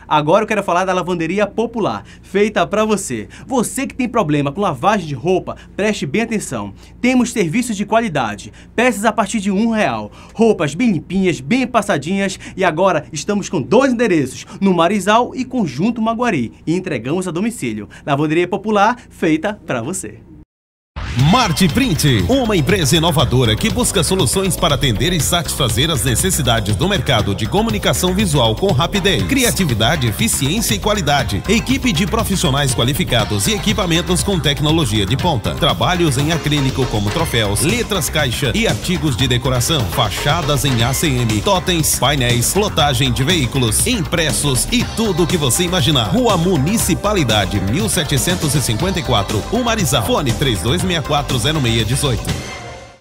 Agora eu quero falar da Lavanderia Popular, feita para você. Você que tem problema com lavagem de roupa, preste bem atenção. Temos serviços de qualidade, peças a partir de R$1, roupas bem limpinhas, bem passadinhas e agora estamos com 2 endereços, no Marizal e Conjunto Maguari, e entregamos a domicílio. Lavanderia Popular, feita para você. Marte Print, uma empresa inovadora que busca soluções para atender e satisfazer as necessidades do mercado de comunicação visual com rapidez, criatividade, eficiência e qualidade. Equipe de profissionais qualificados e equipamentos com tecnologia de ponta. Trabalhos em acrílico como troféus, letras caixa e artigos de decoração, fachadas em ACM, totens, painéis, plotagem de veículos, impressos e tudo o que você imaginar. Rua Municipalidade, 1754, Marizal. Fone 3264 0618.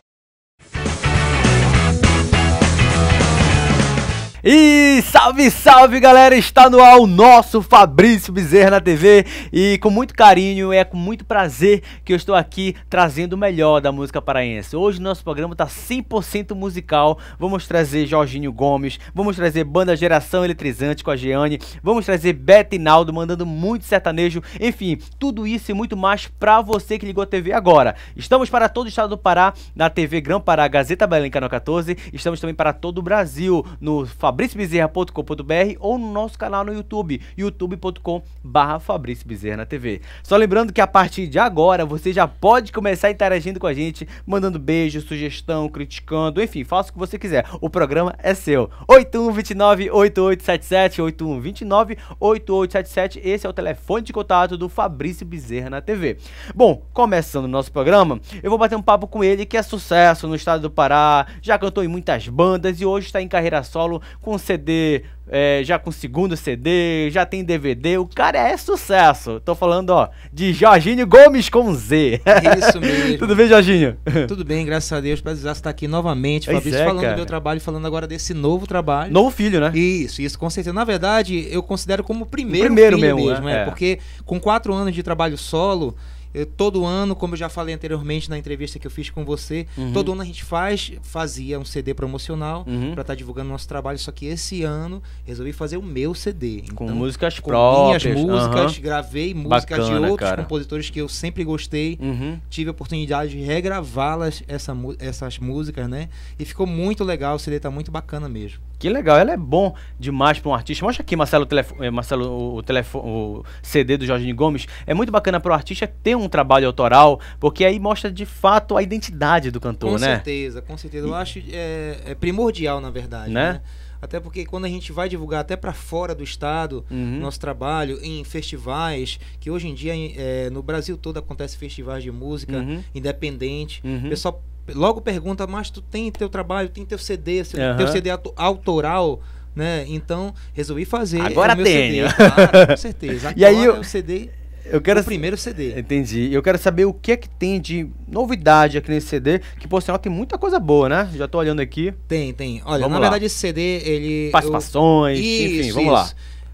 E salve, salve galera, está no ar o nosso Fabrício Bezerra na TV e com muito carinho, com muito prazer que eu estou aqui trazendo o melhor da música paraense. Hoje o nosso programa está 100% musical, vamos trazer Jorginho Gomes, vamos trazer Banda Geração Eletrizante com a Jeane, vamos trazer Bete Naldo mandando muito sertanejo, enfim, tudo isso e muito mais para você que ligou a TV agora. Estamos para todo o estado do Pará, na TV Grão Pará, Gazeta Belém, Canal 14, estamos também para todo o Brasil, no fabriciobezerra.com.br ou no nosso canal no YouTube, youtube.com/Fabrício Bezerra na TV. Só lembrando que a partir de agora você já pode começar interagindo com a gente, mandando beijo, sugestão, criticando, enfim, faça o que você quiser. O programa é seu. 8129-8877, 8129-8877, esse é o telefone de contato do Fabrício Bezerra na TV. Bom, começando o nosso programa, eu vou bater um papo com ele que é sucesso no estado do Pará, já cantou em muitas bandas e hoje está em carreira solo com CD, já com segundo CD, já tem DVD, o cara é sucesso. Tô falando, ó, de Jorginho Gomes com Z. Isso mesmo. Tudo bem, Jorginho? Tudo bem, graças a Deus, prazer estar aqui novamente, Fabrício, falando do meu trabalho, falando agora desse novo trabalho. Novo filho, né? Isso, com certeza. Na verdade, eu considero como o primeiro filho mesmo, porque com 4 anos de trabalho solo, todo ano, como eu já falei anteriormente na entrevista que eu fiz com você, todo ano a gente fazia um CD promocional para estar divulgando nosso trabalho, só que esse ano resolvi fazer o meu CD. Com então, músicas próprias. Minhas músicas, gravei músicas Bacana, de outros cara. compositores que eu sempre gostei, tive a oportunidade de regravá-las, essas músicas, né? E ficou muito legal, o CD tá muito bacana mesmo. Que legal, ela é bom demais para um artista. Mostra aqui, Marcelo, o CD do Jorginho Gomes. É muito bacana para o artista ter um trabalho autoral, porque aí mostra de fato a identidade do cantor, com né? Com certeza. Eu acho primordial, na verdade, né? Até porque quando a gente vai divulgar até para fora do estado, nosso trabalho em festivais, que hoje em dia no Brasil todo acontece festivais de música independente, o pessoal logo pergunta, mas tu tem teu trabalho, tem teu CD, teu CD autoral, né? Então, resolvi fazer agora o meu tenho. CD, claro, com certeza. Agora e aí o CD, o primeiro CD. Entendi. Eu quero saber o que é que tem de novidade aqui nesse CD, que por sinal tem muita coisa boa, né? Já tô olhando aqui. Tem. Olha, na verdade esse CD, ele... Participações, enfim, vamos lá.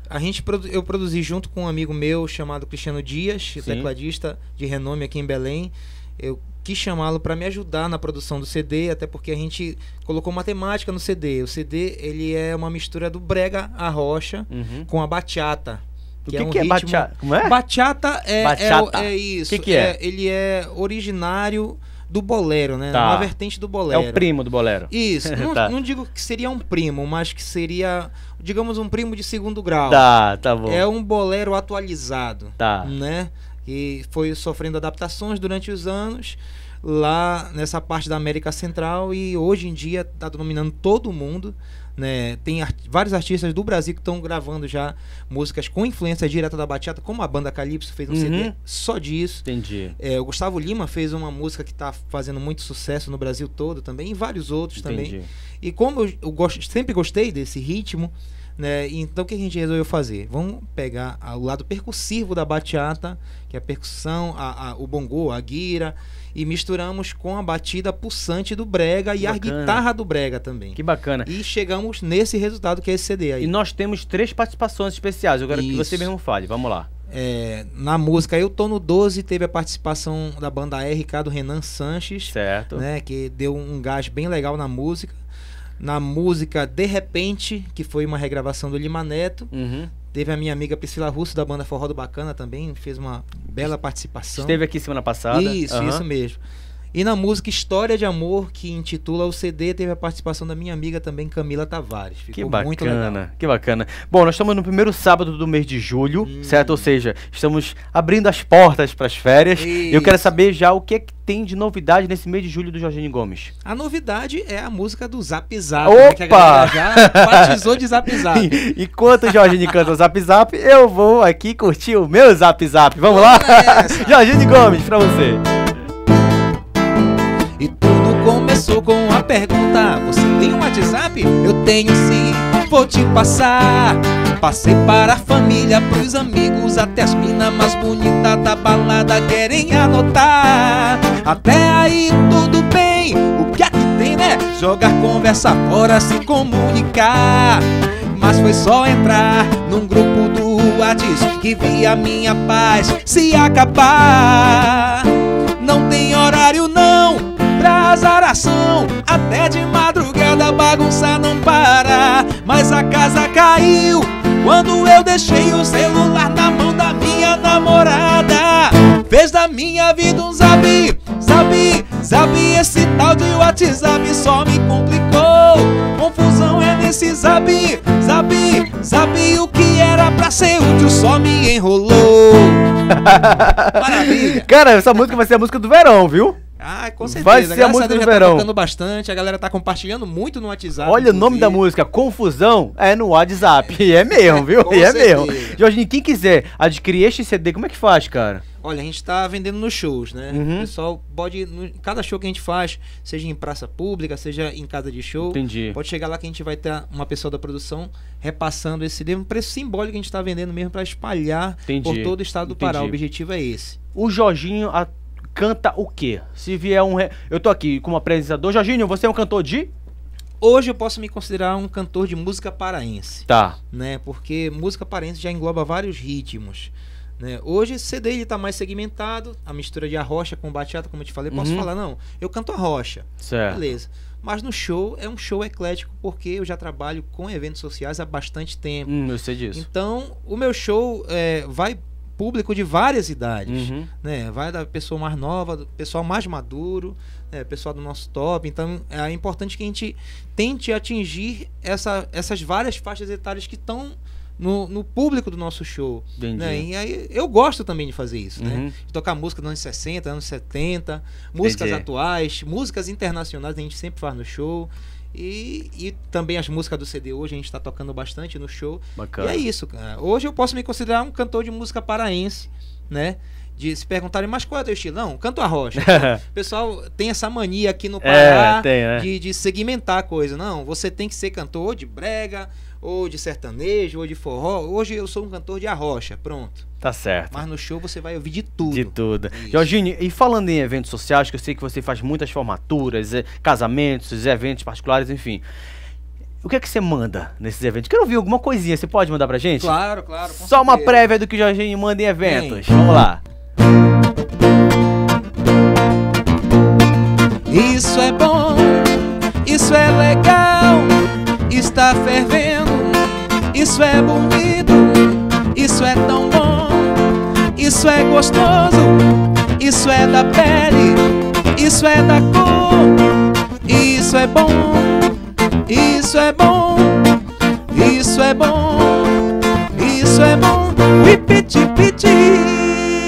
Eu produzi junto com um amigo meu chamado Cristiano Dias, tecladista de renome aqui em Belém. Eu quis chamá-lo para me ajudar na produção do CD, até porque a gente colocou uma temática no CD. O CD, ele é uma mistura do brega arrocha com a bachata. O que é bachata? Como é? Bachata é isso. O que é? Ele é originário do bolero, né? Uma vertente do bolero. É o primo do bolero. Isso. Não digo que seria um primo, mas que seria, digamos, um primo de segundo grau. Tá bom. É um bolero atualizado, né? Que foi sofrendo adaptações durante os anos lá nessa parte da América Central e hoje em dia está dominando todo o mundo, né? Tem vários artistas do Brasil que estão gravando já músicas com influência direta da bachata, como a banda Calypso fez um CD só disso. Entendi. O Gustavo Lima fez uma música que está fazendo muito sucesso no Brasil todo também, e vários outros também. E como eu sempre gostei desse ritmo, né? Então o que a gente resolveu fazer? Vamos pegar o lado percussivo da bachata, que é a percussão, o bongô, a guira, e misturamos com a batida pulsante do brega e a guitarra do brega também. Que bacana. E chegamos nesse resultado que é esse CD aí. E nós temos 3 participações especiais, eu quero que você mesmo fale, vamos lá. Na música Eu Tô no 12 teve a participação da banda RK do Renan Sanches, certo, né, que deu um gás bem legal na música. Na música De Repente, que foi uma regravação do Lima Neto, Teve a minha amiga Priscila Russo, da banda Forró do Bacana, também fez uma bela participação. Esteve aqui semana passada. Isso mesmo. E na música História de Amor, que intitula o CD, teve a participação da minha amiga também, Camila Tavares. Ficou muito legal. Que bacana. Bom, nós estamos no primeiro sábado do mês de julho, certo? Ou seja, estamos abrindo as portas para as férias. E eu quero saber já o que é que tem de novidade nesse mês de julho do Jorginho Gomes. A novidade é a música do Zap Zap, Opa! Né, que a galera já batizou de Zap Zap. Enquanto o Jorginho canta o Zap Zap, eu vou aqui curtir o meu Zap Zap. Vamos lá? Jorginho Gomes, pra você. E tudo começou com a pergunta: você tem um WhatsApp? Eu tenho sim, vou te passar. Passei para a família, pros amigos, até as minas mais bonitas da balada querem anotar. Até aí tudo bem, o que é que tem, né? Jogar conversa fora, se comunicar. Mas foi só entrar num grupo do WhatsApp que vi a minha paz se acabar. Não tem horário não pra azaração, até de madrugada a bagunça não para. Mas a casa caiu quando eu deixei o celular na mão da minha namorada. Fez da minha vida um zap, esse tal de WhatsApp só me complicou. Confusão é nesse zap, o que era pra ser útil só me enrolou. Maravilha. Cara, essa música vai ser a música do verão, viu? Ah, com certeza. Vai ser a música do verão. Tá tocando bastante, a galera tá compartilhando muito no WhatsApp. Olha, o nome da música, Confusão, é no WhatsApp. E é mesmo, viu? E é mesmo. Jorginho, quem quiser adquirir este CD, como é que faz, cara? Olha, a gente tá vendendo nos shows, né? O pessoal pode, cada show que a gente faz, seja em praça pública, seja em casa de show, pode chegar lá que a gente vai ter uma pessoa da produção repassando esse livro, um preço simbólico que a gente tá vendendo mesmo para espalhar por todo o estado do Pará. O objetivo é esse. O Jorginho canta o quê? Se vier eu tô aqui como apresentador. Jorginho, você é um cantor de? Hoje eu posso me considerar um cantor de música paraense. Tá. Né? Porque música paraense já engloba vários ritmos. Né? Hoje esse CD ele tá mais segmentado, a mistura de arrocha com bachata, como eu te falei. Posso falar, não, eu canto arrocha. Certo. Beleza. Mas no show, é um show eclético, porque eu já trabalho com eventos sociais há bastante tempo. Eu sei disso. Então, o meu show vai público de várias idades. Né? Vai da pessoa mais nova, do pessoal mais maduro, né? Pessoal do nosso top. Então, é importante que a gente tente atingir essas várias faixas etárias que estão no público do nosso show. Né? E aí eu gosto também de fazer isso, né? De tocar música dos anos 60, anos 70, músicas atuais, músicas internacionais a gente sempre faz no show. E também as músicas do CD hoje a gente está tocando bastante no show. Bacana. E é isso, cara. Hoje eu posso me considerar um cantor de música paraense, né? De se perguntarem, mas qual é o teu estilo? Não, canto arrocha. O pessoal tem essa mania aqui no Pará de segmentar a coisa. Não, você tem que ser cantor ou de brega, ou de sertanejo, ou de forró. Hoje eu sou um cantor de arrocha, pronto. Tá certo. Mas no show você vai ouvir de tudo. De tudo. Isso. Jorginho, e falando em eventos sociais, que eu sei que você faz muitas formaturas, casamentos, eventos particulares, enfim. O que é que você manda nesses eventos? Quero ouvir alguma coisinha, você pode mandar pra gente? Claro, claro. Só uma prévia do que o Jorginho manda em eventos. Vamos lá. Isso é bom, isso é legal, está fervendo, isso é bonito, isso é tão bom, isso é gostoso, isso é da pele, isso é da cor, isso é bom, isso é bom, isso é bom, isso é bom, piti piti.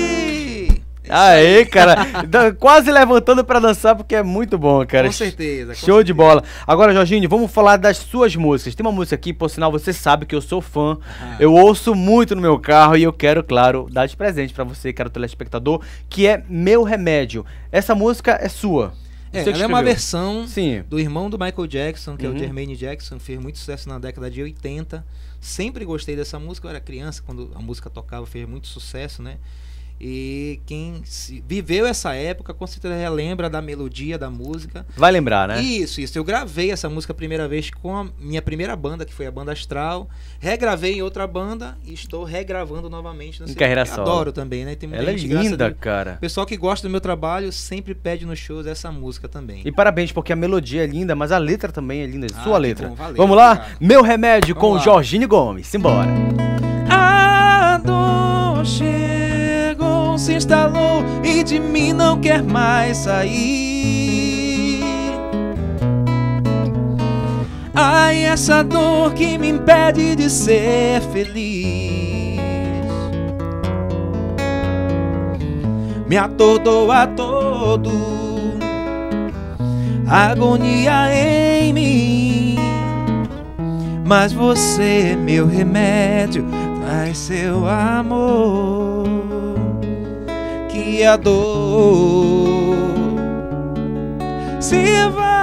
Aê, cara, quase levantando pra dançar porque é muito bom, cara. Com certeza. Show de bola. Agora, Jorginho, vamos falar das suas músicas. Tem uma música aqui, por sinal, você sabe que eu sou fã. Eu ouço muito no meu carro e eu quero, claro, dar de presente pra você, caro telespectador, que é Meu Remédio. Essa música é sua. Ela é uma versão do irmão do Michael Jackson, que é o Jermaine Jackson, fez muito sucesso na década de 80. Sempre gostei dessa música, eu era criança, quando a música tocava, fez muito sucesso, né? E quem viveu essa época com certeza relembra da melodia da música. Vai lembrar, né? Isso. Eu gravei essa música a primeira vez com a minha primeira banda, que foi a Banda Astral. Regravei em outra banda e estou regravando novamente. Em carreira solo. Adoro também, né? Tem muita Ela gente, é linda, cara. O pessoal que gosta do meu trabalho sempre pede nos shows essa música também. E parabéns, porque a melodia é linda, mas a letra também é linda. Sua letra. Bom, valeu, vamos lá? Cara. Meu Remédio com o Jorginho Gomes. Simbora. se instalou e de mim não quer mais sair. Ai, essa dor que me impede de ser feliz me atordoa todo, agonia em mim. Mas você, meu remédio, traz seu amor, que a dor se vai.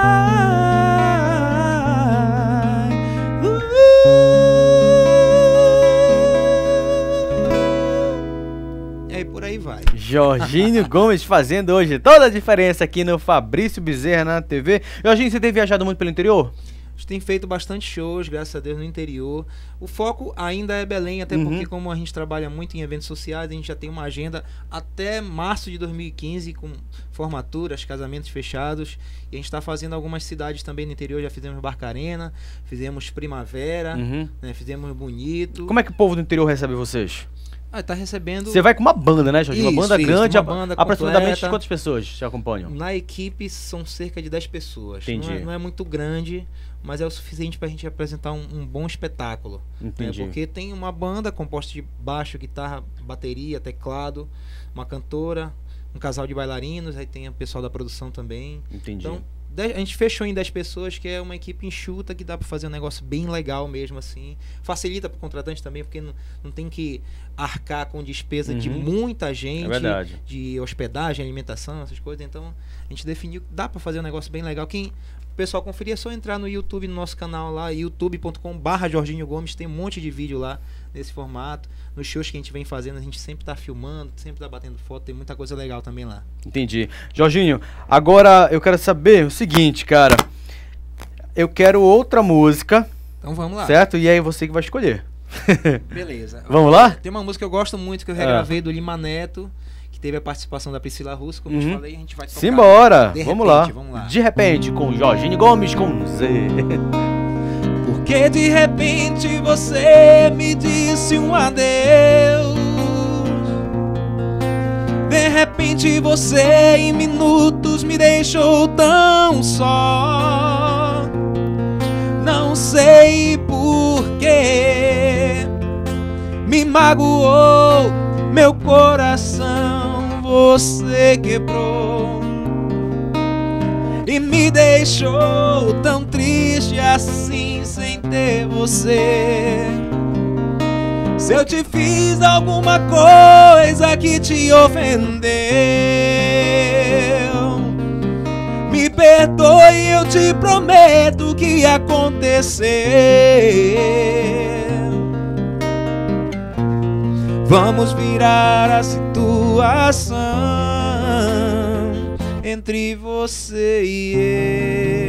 E aí por aí vai. Jorginho Gomes fazendo hoje toda a diferença aqui no Fabrício Bezerra na TV. Jorginho, você tem viajado muito pelo interior? A gente tem feito bastante shows, graças a Deus, no interior. O foco ainda é Belém, até porque como a gente trabalha muito em eventos sociais, a gente já tem uma agenda até março de 2015 com formaturas, casamentos fechados. E a gente está fazendo algumas cidades também no interior. Já fizemos Barcarena, fizemos Primavera, né, fizemos Bonito. Como é que o povo do interior recebe vocês? Ah, tá recebendo... Você vai com uma banda, né, Jorge? Uma banda grande, uma banda aproximadamente completa. quantas pessoas te acompanham? Na equipe são cerca de 10 pessoas. Entendi. Não é muito grande, mas é o suficiente pra gente apresentar um bom espetáculo. Entendi. Né? Porque tem uma banda composta de baixo, guitarra, bateria, teclado, uma cantora, um casal de bailarinos, aí tem o pessoal da produção também. Entendi. Então, a gente fechou em 10 pessoas, que é uma equipe enxuta, que dá pra fazer um negócio bem legal mesmo, assim. Facilita pro contratante também, porque não tem que arcar com despesa de muita gente, de hospedagem, alimentação, essas coisas. Então, a gente definiu que dá pra fazer um negócio bem legal. Quem o pessoal conferir é só entrar no YouTube, no nosso canal lá, youtube.com/Jorginho Gomes, tem um monte de vídeo lá nesse formato. Nos shows que a gente vem fazendo, a gente sempre tá filmando, sempre tá batendo foto, tem muita coisa legal também lá. Entendi. Jorginho, agora eu quero saber o seguinte, cara. Eu quero outra música. Então vamos lá. Certo? E aí você que vai escolher. Beleza. Vamos lá? Tem uma música que eu gosto muito, que eu regravei do Lima Neto, que teve a participação da Priscila Russo, como eu te falei, a gente vai tocar. Simbora! Vamos lá. Vamos lá. De repente, com Jorginho Gomes com Z. Porque de repente você me disse um adeus. De repente você em minutos me deixou tão só. Não sei porquê, me magoou meu coração, você quebrou e me deixou tão triste assim sem ter você. Se eu te fiz alguma coisa que te ofendeu, me perdoe, eu te prometo que aconteceu. Vamos virar a situação entre você e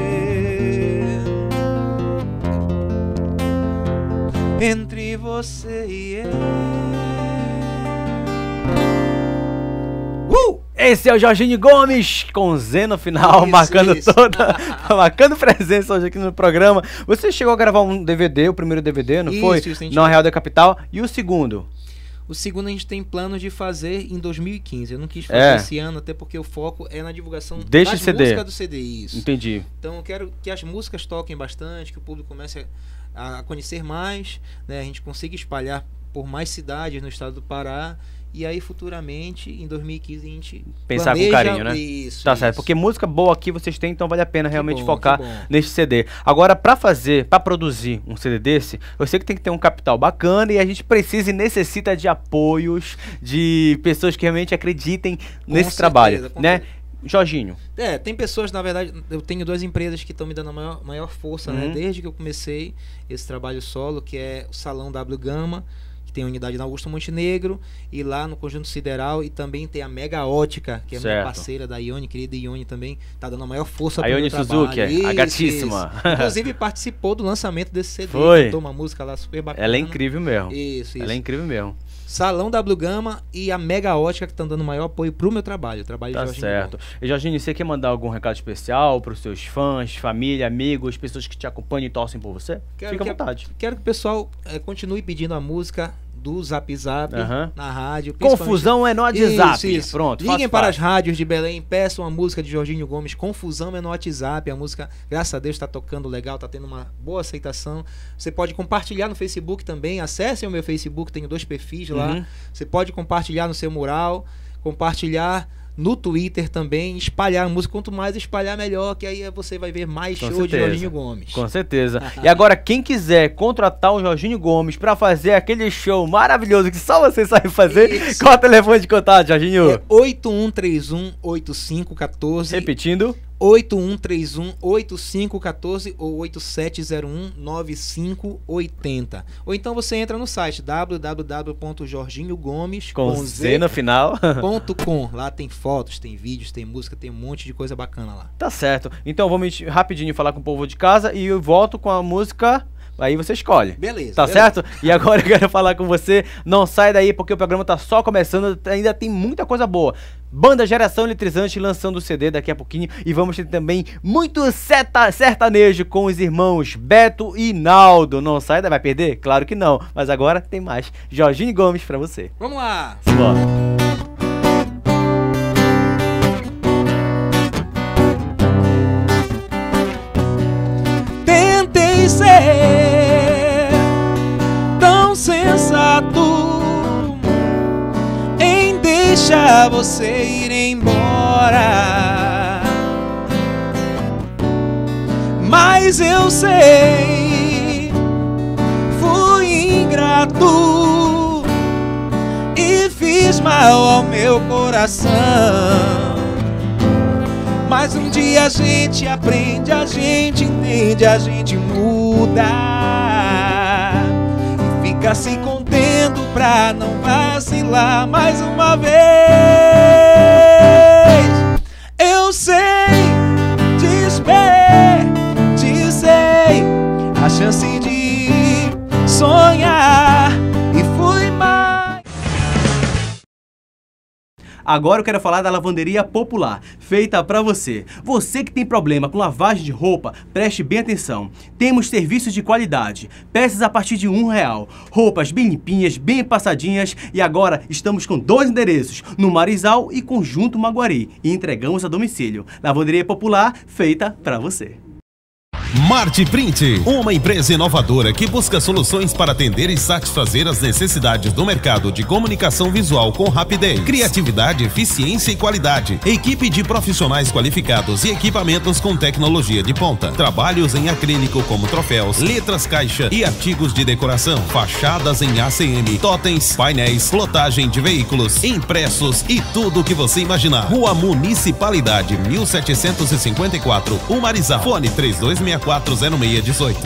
eu. Entre você e eu. Esse é o Jorginho Gomes, com Z no final, marcando marcando presença hoje aqui no programa. Você chegou a gravar um DVD, o primeiro DVD, não foi? No Real da Capital. E o segundo? O segundo a gente tem planos de fazer em 2015. Eu não quis fazer esse ano, até porque o foco é na divulgação das músicas do CD. Isso. Entendi. Então eu quero que as músicas toquem bastante, que o público comece a conhecer mais, né? A gente consiga espalhar por mais cidades no estado do Pará. E aí, futuramente, em 2015, a gente pensar planeja, com carinho, né? Isso, tá certo, porque música boa aqui vocês têm, então vale a pena realmente bom, focar neste CD. Agora, pra produzir um CD desse, eu sei que tem que ter um capital bacana e a gente precisa e necessita de apoios, de pessoas que realmente acreditem nesse trabalho, né? Jorginho. Tem pessoas, na verdade, eu tenho duas empresas que estão me dando a maior força, né? Desde que eu comecei esse trabalho solo, que é o Salão W Gama, tem a unidade na Augusto Montenegro e lá no Conjunto Sideral, e também tem a Mega Ótica, que é a minha parceira da Ione, querida Ione também, tá dando a maior força para o meu trabalho. Suzuki, a gatíssima. Inclusive participou do lançamento desse CD, cantou uma música lá super bacana. Ela é incrível mesmo. Isso. Ela é incrível mesmo. Salão W Gama e a Mega Ótica, que estão dando maior apoio pro meu trabalho. Tá certo. E Jorginho, você quer mandar algum recado especial pros seus fãs, família, amigos, pessoas que te acompanham e torcem por você? Fica à vontade. Quero que o pessoal continue pedindo a música do Zap Zap na rádio. Confusão é no WhatsApp. Isso. Pronto. Liguem para as rádios de Belém, peçam a música de Jorginho Gomes, Confusão é no WhatsApp. A música, graças a Deus, está tocando legal, está tendo uma boa aceitação. Você pode compartilhar no Facebook também. Acessem o meu Facebook, tenho 2 perfis lá. Você pode compartilhar no seu mural, compartilhar no Twitter também, espalhar a música. Quanto mais espalhar, melhor, que aí você vai ver mais show de Jorginho Gomes. Com certeza. E agora, quem quiser contratar o Jorginho Gomes pra fazer aquele show maravilhoso que só você sabe fazer, qual é o telefone de contato, Jorginho? É 8131-8514. Repetindo. 8131-8514 ou 8701-9580. Ou então você entra no site www.jorginhogomes com Z no final .com. Lá tem fotos, tem vídeos, tem música, tem um monte de coisa bacana lá. Tá certo. Então vamos rapidinho falar com o povo de casa e eu volto com a música. Aí você escolhe. Beleza. Tá certo? E agora eu quero falar com você. Não sai daí porque o programa tá só começando. Ainda tem muita coisa boa. Banda Geração Eletrizante lançando o CD daqui a pouquinho. E vamos ter também muito sertanejo com os irmãos Beto e Naldo. Não sai daí, vai perder? Claro que não. Mas agora tem mais Jorginho Gomes pra você. Vamos lá. Bora. Tentei ser tão sensato em deixar você ir embora, mas eu sei, fui ingrato e fiz mal ao meu coração. Mas um dia a gente aprende, a gente entende, a gente muda e fica se contendo pra não vacilar mais uma vez. Eu sei, desperdicei a chance de sonhar e fui mais. Agora eu quero falar da Lavanderia Popular, feita pra você. Você que tem problema com lavagem de roupa, preste bem atenção. Temos serviços de qualidade, peças a partir de R$1, roupas bem limpinhas, bem passadinhas e agora estamos com 2 endereços, no Marizal e Conjunto Maguari, e entregamos a domicílio. Lavanderia Popular, feita pra você. Marte Print, uma empresa inovadora que busca soluções para atender e satisfazer as necessidades do mercado de comunicação visual com rapidez, criatividade, eficiência e qualidade. Equipe de profissionais qualificados e equipamentos com tecnologia de ponta. Trabalhos em acrílico como troféus, letras caixa e artigos de decoração, fachadas em ACM, totens, painéis, plotagem de veículos, impressos e tudo o que você imaginar. Rua Municipalidade, 1754, Marizal. Fone 3264 0618.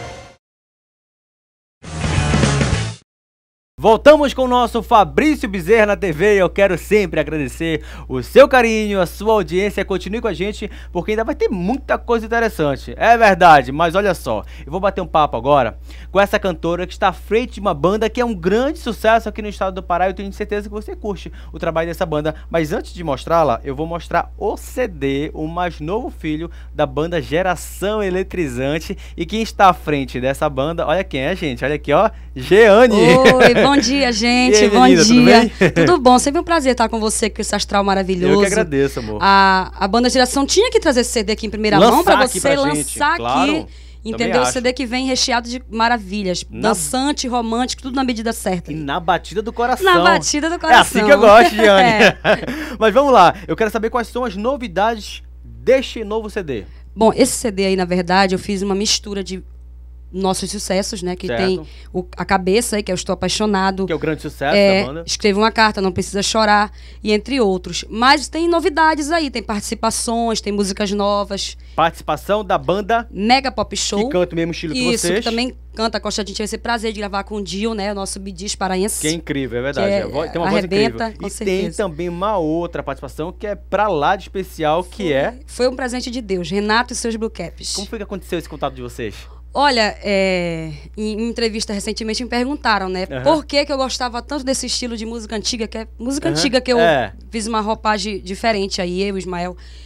Voltamos com o nosso Fabrício Bezerra na TV. Eu quero sempre agradecer o seu carinho, a sua audiência. Continue com a gente, porque ainda vai ter muita coisa interessante. É verdade, mas olha só. Eu vou bater um papo agora com essa cantora que está à frente de uma banda que é um grande sucesso aqui no estado do Pará. Eu tenho certeza que você curte o trabalho dessa banda. Mas antes de mostrá-la, eu vou mostrar o CD, o mais novo filho da banda Geração Eletrizante. E quem está à frente dessa banda, olha quem é, gente. Olha aqui, ó. Jeane. Oi, bom dia, gente. Aí, bom menina, dia. Tudo bom? Sempre um prazer estar com você, com esse astral maravilhoso. Eu que agradeço, amor. A banda Geração tinha que trazer esse CD aqui em primeira mão para você lançar aqui. Entendeu? O CD que vem recheado de maravilhas. Dançante, romântico, tudo na medida certa. E na batida do coração. Na batida do coração. É assim que eu gosto, Jeane. Mas vamos lá. Eu quero saber quais são as novidades deste novo CD. Bom, esse CD aí, na verdade, eu fiz uma mistura de nossos sucessos, né? Que tem a Cabeça aí, que é Eu Estou Apaixonado. Que é o grande sucesso da banda. Escreva uma Carta, Não Precisa Chorar, e entre outros. Mas tem novidades aí, tem participações, tem músicas novas. Participação da banda Mega Pop Show. Que canta o mesmo estilo que vocês. Isso, que também canta com a gente. Vai ser prazer de gravar com o Dio, né? O nosso bidis paraense. Que é incrível, é verdade. Tem uma voz incrível. Com e certeza. Tem também uma outra participação que é pra lá de especial, Foi um presente de Deus, Renato e seus Blue Caps. Como foi que aconteceu esse contato de vocês? Olha, em entrevista recentemente me perguntaram, né? Por que eu gostava tanto desse estilo de música antiga, que é música antiga que eu fiz uma roupagem diferente aí, eu e o Ismael.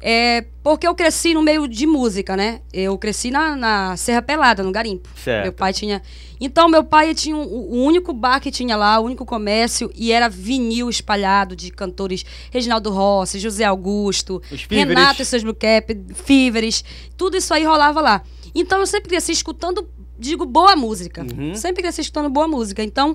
Porque eu cresci no meio de música, né? Eu cresci na Serra Pelada, no garimpo. Certo. Meu pai tinha... Então, meu pai tinha o único bar que tinha lá, o único comércio, e era vinil espalhado de cantores Reginaldo Rossi, José Augusto, Renato e seus Blue Cap, Fíveres, tudo isso aí rolava lá. Então, eu sempre cresci escutando, boa música. Sempre cresci escutando boa música. Então,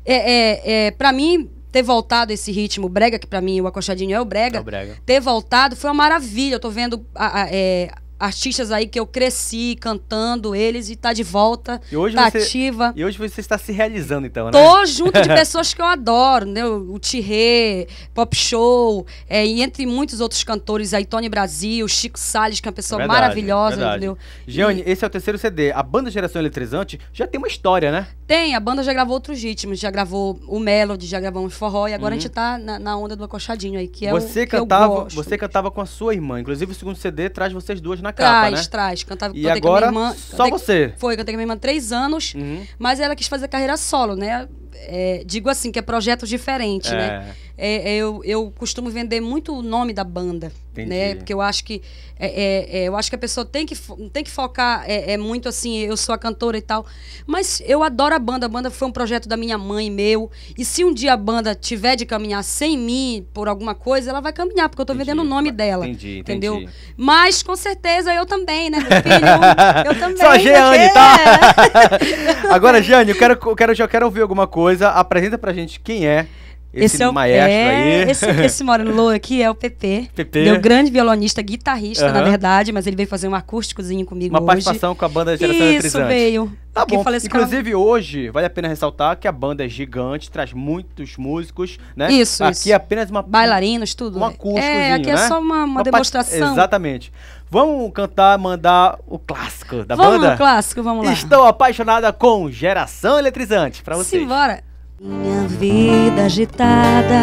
pra mim... ter voltado esse ritmo brega, que pra mim o acochadinho é o brega. Ter voltado foi uma maravilha. Eu tô vendo artistas aí que eu cresci cantando eles e tá de volta, tá ativa. E hoje você está se realizando, então, né? Tô junto de pessoas que eu adoro, né? O Thierry, Pop Show, e entre muitos outros cantores aí, Tony Brasil, Chico Salles, que é uma pessoa maravilhosa, entendeu? Jeane, esse é o terceiro CD. A banda Geração Eletrizante já tem uma história, né? Tem, a banda já gravou outros ritmos, já gravou o Melody, já gravou um forró, e agora a gente tá na onda do acochadinho aí, que é você o que cantava, eu gosto. Você cantava com a sua irmã, inclusive o segundo CD traz vocês duas na capa, né? Traz. Cantava, e agora, com a minha irmã, só você? Foi, cantei com a minha irmã 3 anos, mas ela quis fazer carreira solo, né? Digo assim, que é projetos diferentes, né? Eu costumo vender muito o nome da banda, né? Porque eu acho que a pessoa tem que focar muito assim, eu sou a cantora e tal, mas eu adoro a banda foi um projeto da minha mãe, meu, e se um dia a banda tiver de caminhar sem mim por alguma coisa, ela vai caminhar, porque eu tô vendendo o nome dela, entendeu? Mas com certeza eu também, né, meu filho? Eu também. Só a Jeane, tá? Agora, Jeane, eu quero ouvir alguma coisa. Apresenta pra gente quem é esse maestro aí. Esse moreno louro aqui é o Pepe. Meu grande violonista, guitarrista, na verdade, mas ele veio fazer um acústicozinho comigo hoje. Uma participação com a banda Geração Eletrizante. Isso, veio. Tá bom. Inclusive, hoje, vale a pena ressaltar que a banda é gigante, traz muitos músicos, né? Isso, aqui é apenas bailarinos, tudo. Um acústicozinho, aqui é só uma demonstração. Exatamente. Vamos mandar o clássico da banda? Vamos no clássico, vamos lá. Estou apaixonada com Geração Eletrizante, pra vocês. Simbora. Minha vida agitada,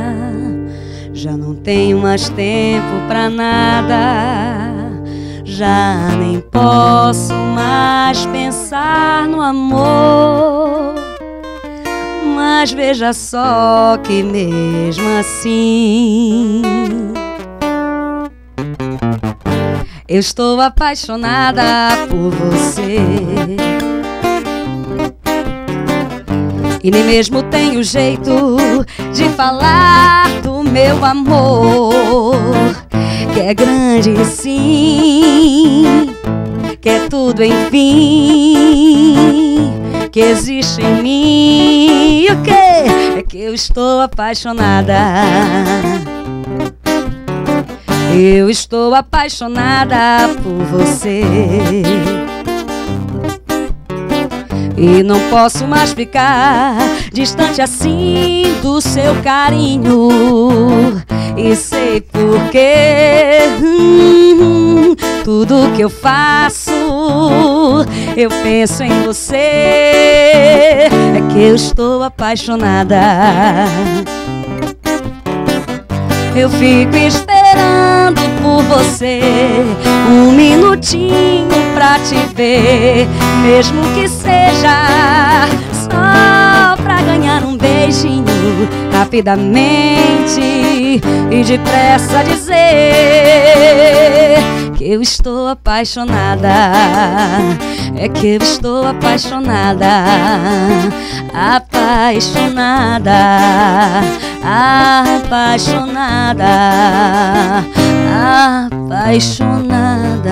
já não tenho mais tempo pra nada, já nem posso mais pensar no amor. Mas veja só que mesmo assim eu estou apaixonada por você. E nem mesmo tenho jeito de falar do meu amor, que é grande sim, que é tudo enfim, que existe em mim. E o que? É que eu estou apaixonada. Eu estou apaixonada por você. E não posso mais ficar distante assim do seu carinho. E sei porquê, tudo que eu faço, eu penso em você. É que eu estou apaixonada. Eu fico esperando por você um minutinho pra te ver, mesmo que seja só pra ganhar um beijinho, rapidamente e depressa dizer que eu estou apaixonada. É que eu estou apaixonada, apaixonada, apaixonada, apaixonada.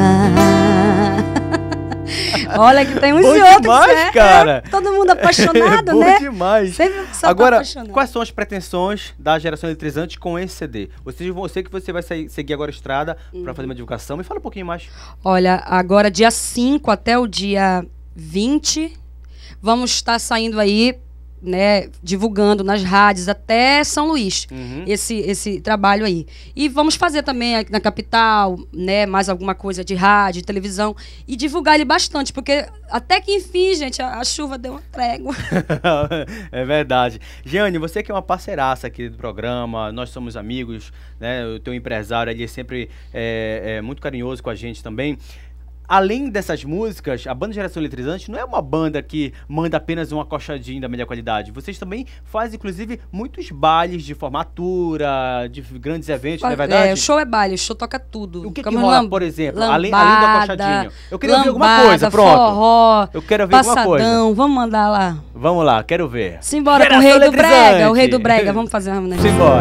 Olha que tem uns bom e outros, demais, né? Cara. Todo mundo apaixonado, bom né? Demais. Sempre só agora, tá quais são as pretensões da Geração Eletrizante com esse CD? Você que você vai seguir agora a estrada para fazer uma divulgação. Me fala um pouquinho mais. Olha, agora dia 5 até o dia 20, vamos estar saindo aí, né, divulgando nas rádios até São Luís, esse trabalho aí. E vamos fazer também aqui na capital, né, mais alguma coisa de rádio, de televisão, e divulgar ele bastante, porque até que enfim, gente, a chuva deu uma trégua. É verdade. Jeane, você que é uma parceiraça aqui do programa, nós somos amigos, né, o teu empresário, ele é sempre muito carinhoso com a gente também. além dessas músicas, a banda Geração Eletrizante não é uma banda que manda apenas um acochadinho da melhor qualidade. Vocês também fazem, inclusive, muitos bailes de formatura, de grandes eventos, não é verdade? O show é baile, o show toca tudo. O que rola, por exemplo, além do acochadinho? Eu queria ouvir alguma coisa, pronto. Forró, eu quero ouvir alguma coisa. Vamos mandar lá. Vamos lá, quero ver. Simbora com o Rei do Brega, o Rei do Brega. Vamos fazer uma homenagem. Simbora.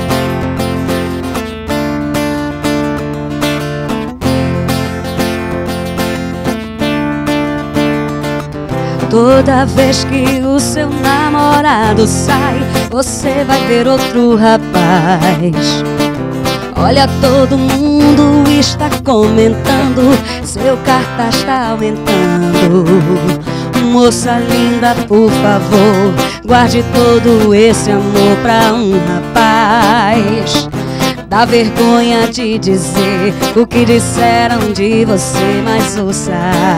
Toda vez que o seu namorado sai, você vai ver outro rapaz. Olha, todo mundo está comentando, seu cartaz está aumentando. Moça linda, por favor, guarde todo esse amor pra um rapaz. Dá vergonha de dizer o que disseram de você, mas ouça.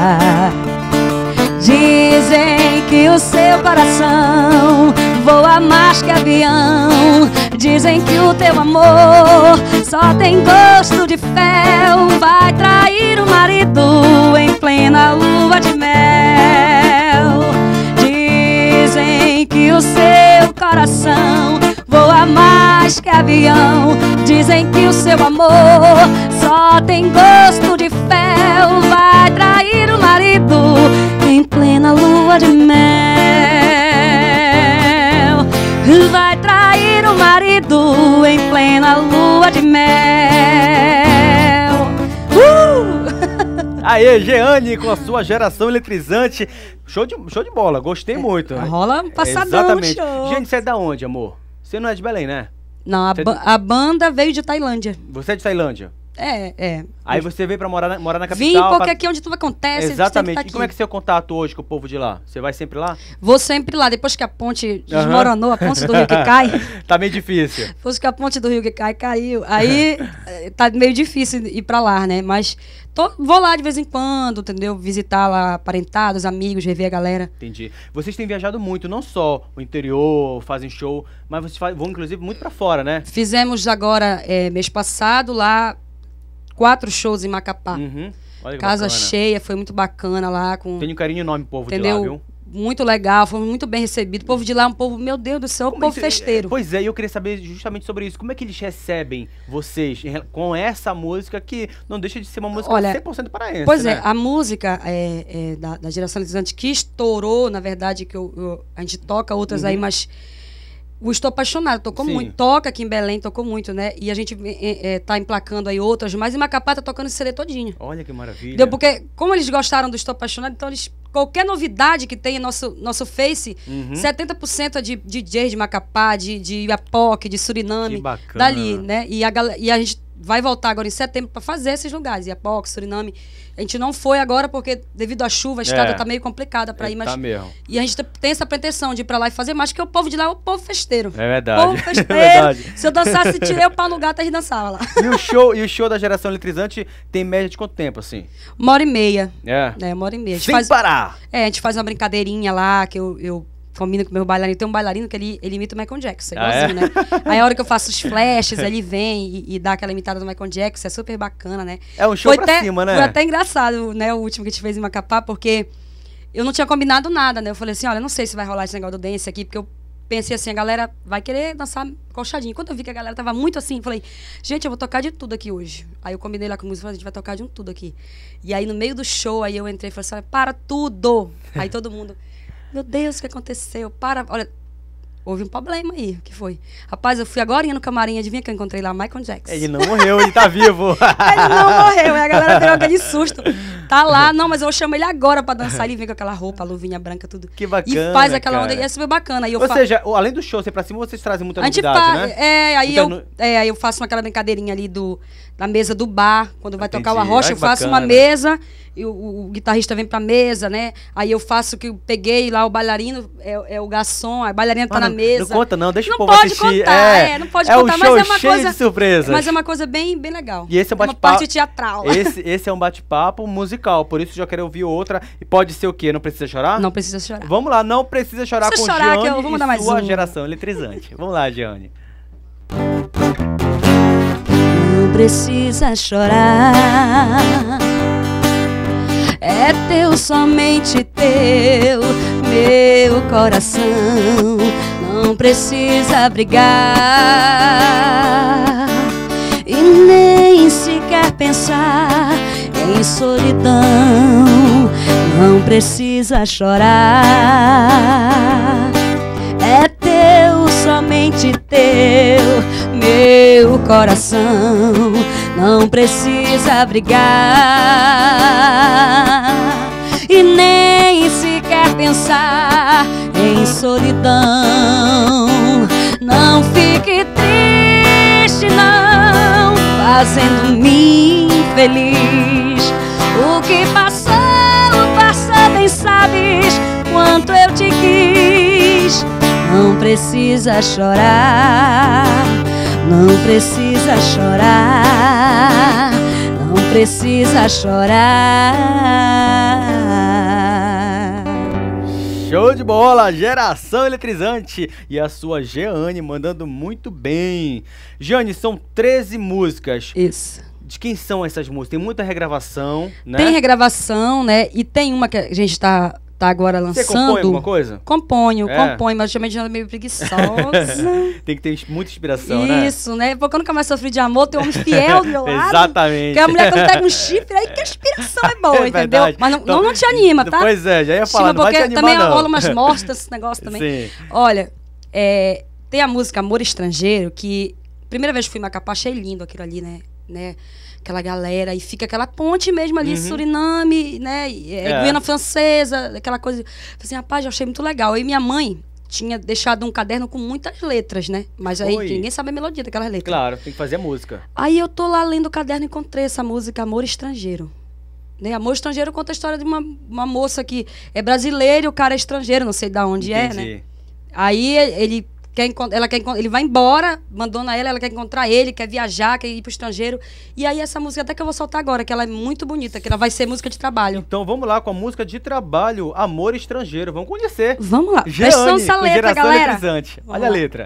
Dizem que o seu coração voa mais que avião. Dizem que o teu amor só tem gosto de fel. Vai trair o marido em plena lua de mel. Dizem que o seu coração voa mais que avião. Dizem que o seu amor só tem gosto de fel. Vai trair o marido em plena lua de mel. Vai trair o marido em plena lua de mel. Aê, Jeane, com a sua Geração Eletrizante. Show de bola, gostei muito. Rola um passadão. Exatamente. Show. Gente, você é da onde, amor? Você não é de Belém, né? Não, a banda veio de Tailândia. Você é de Tailândia? É. Aí você veio pra morar na capital? Vim porque aqui é onde tudo acontece. Exatamente. Tá E como é que é o seu contato hoje com o povo de lá? Você vai sempre lá? Vou sempre lá. Depois que a ponte desmoronou, a ponte do rio que cai. Tá meio difícil. Depois que a ponte do rio que cai, caiu. Aí tá meio difícil ir pra lá, né? Mas vou lá de vez em quando, entendeu? Visitar lá parentados, amigos, rever a galera. Entendi. Vocês têm viajado muito, não só o interior, fazem show, mas vocês vão inclusive muito pra fora, né? Fizemos agora, mês passado, lá 4 shows em Macapá. Olha que Casa bacana. Cheia, foi muito bacana lá. Tenho um carinho enorme pro povo entendeu? de lá, viu? Muito legal, foi muito bem recebido. O povo de lá é um povo, meu Deus do céu, um povo festeiro. Pois é, eu queria saber justamente sobre isso. Como é que eles recebem vocês com essa música que não deixa de ser uma música 100% paraense, Pois né? a música da Geração Eletrizante que estourou, na verdade, que a gente toca outras aí, mas o Estou Apaixonado tocou muito. Toca aqui em Belém, tocou muito, né? E a gente tá emplacando aí outras, mas em Macapá tá tocando esse CD todinho. Olha que maravilha. Entendeu? Porque como eles gostaram do Estou Apaixonado, então qualquer novidade que tem em nosso Face, 70% é de DJs de Macapá, de Iapoque, de Suriname. Que bacana. Dali, né? E a gente vai voltar agora em setembro para fazer esses lugares, Iapoque, Suriname. A gente não foi agora porque, devido à chuva, a estrada tá meio complicada para ir, mas... Tá mesmo. E a gente tem essa pretensão de ir pra lá e fazer mais, porque o povo de lá é o povo festeiro. É verdade. O povo festeiro. É verdade. Se eu dançasse, tirei o pau no gato e dançava lá. E o show da Geração Eletrizante tem média de quanto tempo, assim? 1h30. É? É, 1h30. Sem parar! A gente faz uma brincadeirinha lá, que eu combino com o meu bailarino. Tem um bailarino que ele imita o Michael Jackson, igualzinho, né? Aí a hora que eu faço os flashes, ele vem e dá aquela imitada do Michael Jackson, é super bacana, né? É um show pra cima, né? Foi até engraçado, né, o último que a gente fez em Macapá, porque eu não tinha combinado nada, né? Eu falei assim, olha, não sei se vai rolar esse negócio do dance aqui, porque eu pensei assim, a galera vai querer dançar colchadinho. Quando eu vi que a galera tava muito assim, eu falei, gente, eu vou tocar de tudo aqui hoje. Aí eu combinei lá com o músico, falei, a gente vai tocar de tudo aqui. E aí no meio do show, aí eu entrei e falei assim, para tudo! Aí todo mundo... Meu Deus, o que aconteceu? Olha, houve um problema aí. O que foi? Rapaz, eu fui agora no camarim, adivinha que eu encontrei lá? Michael Jackson. Ele não morreu, ele tá vivo. Ele não morreu, e a galera deu aquele susto. Tá lá, não, mas eu chamo ele agora pra dançar. Ele vem com aquela roupa, a luvinha branca, tudo. Que bacana, e faz aquela onda, e é super bacana. E Ou seja, além do show ser pra cima, vocês trazem muita novidade, né? Aí eu faço aquela brincadeirinha ali da mesa do bar. Quando vai tocar o Arrocha, eu faço bacana. uma mesa... E o guitarrista vem pra mesa, né? Aí eu faço que eu peguei lá o bailarino, é o garçom, a bailarina tá na mesa. Não conta não, deixa o povo assistir. Não pode contar, mas é uma cheio coisa de surpresas. Mas é uma coisa bem legal. E esse é um bate-papo. Uma parte teatral. Esse é um bate-papo musical, por isso eu já quero ouvir outra. E pode ser o quê? Não Precisa Chorar? Não Precisa Chorar. Vamos lá, Não Precisa Chorar com Jeane e sua Geração Eletrizante. Vamos lá, Jeane. Não precisa chorar, é teu, somente teu, meu coração não precisa brigar e nem sequer pensar em solidão, não precisa chorar. É teu, somente teu, meu coração não precisa brigar e nem sequer pensar em solidão. Não fique triste, não, fazendo-me infeliz. O que passou, passou, bem sabes quanto eu te quis. Não precisa chorar, não precisa chorar, não precisa chorar. Show de bola, Geração Eletrizante. E a sua Jeane mandando muito bem. Jeane, são 13 músicas. Isso. De quem são essas músicas? Tem muita regravação, né? Tem regravação, né? E tem uma que a gente tá agora lançando. Você compõe alguma coisa? Componho, mas ultimamente ela é meio preguiçosa. Tem que ter muita inspiração, né? Isso, né? Porque eu nunca mais sofri de amor, tem um homem fiel do meu lado. Exatamente. Que a mulher quando pega um chifre, aí que a inspiração é boa, entendeu? Verdade. Mas não, Então, não te anima, tá? Pois é, já ia falar, não vai te porque animar, também não. rola umas mostras, esse negócio também. Sim. Olha, tem a música Amor Estrangeiro, que primeira vez que fui em Macapá, achei lindo aquilo ali, né? Aquela galera, e fica aquela ponte mesmo ali, Suriname, né? Guiana Francesa, aquela coisa. Assim, rapaz, eu achei muito legal. Aí minha mãe tinha deixado um caderno com muitas letras, né? Mas aí ninguém sabe a melodia daquelas letras. Claro, tem que fazer a música. Aí eu tô lá lendo o caderno e encontrei essa música, Amor Estrangeiro. Né? Amor Estrangeiro conta a história de uma moça que é brasileira e o cara é estrangeiro, não sei de onde é, né? Aí ele vai embora, abandona ela quer encontrar ele, quer viajar, quer ir pro estrangeiro. E aí essa música até que eu vou soltar agora, que ela é muito bonita, que ela vai ser música de trabalho. Então vamos lá com a música de trabalho, Amor Estrangeiro. Vamos conhecer. Vamos lá. Jeane, essa letra, Geração galera. Eletrizante. Olha a letra.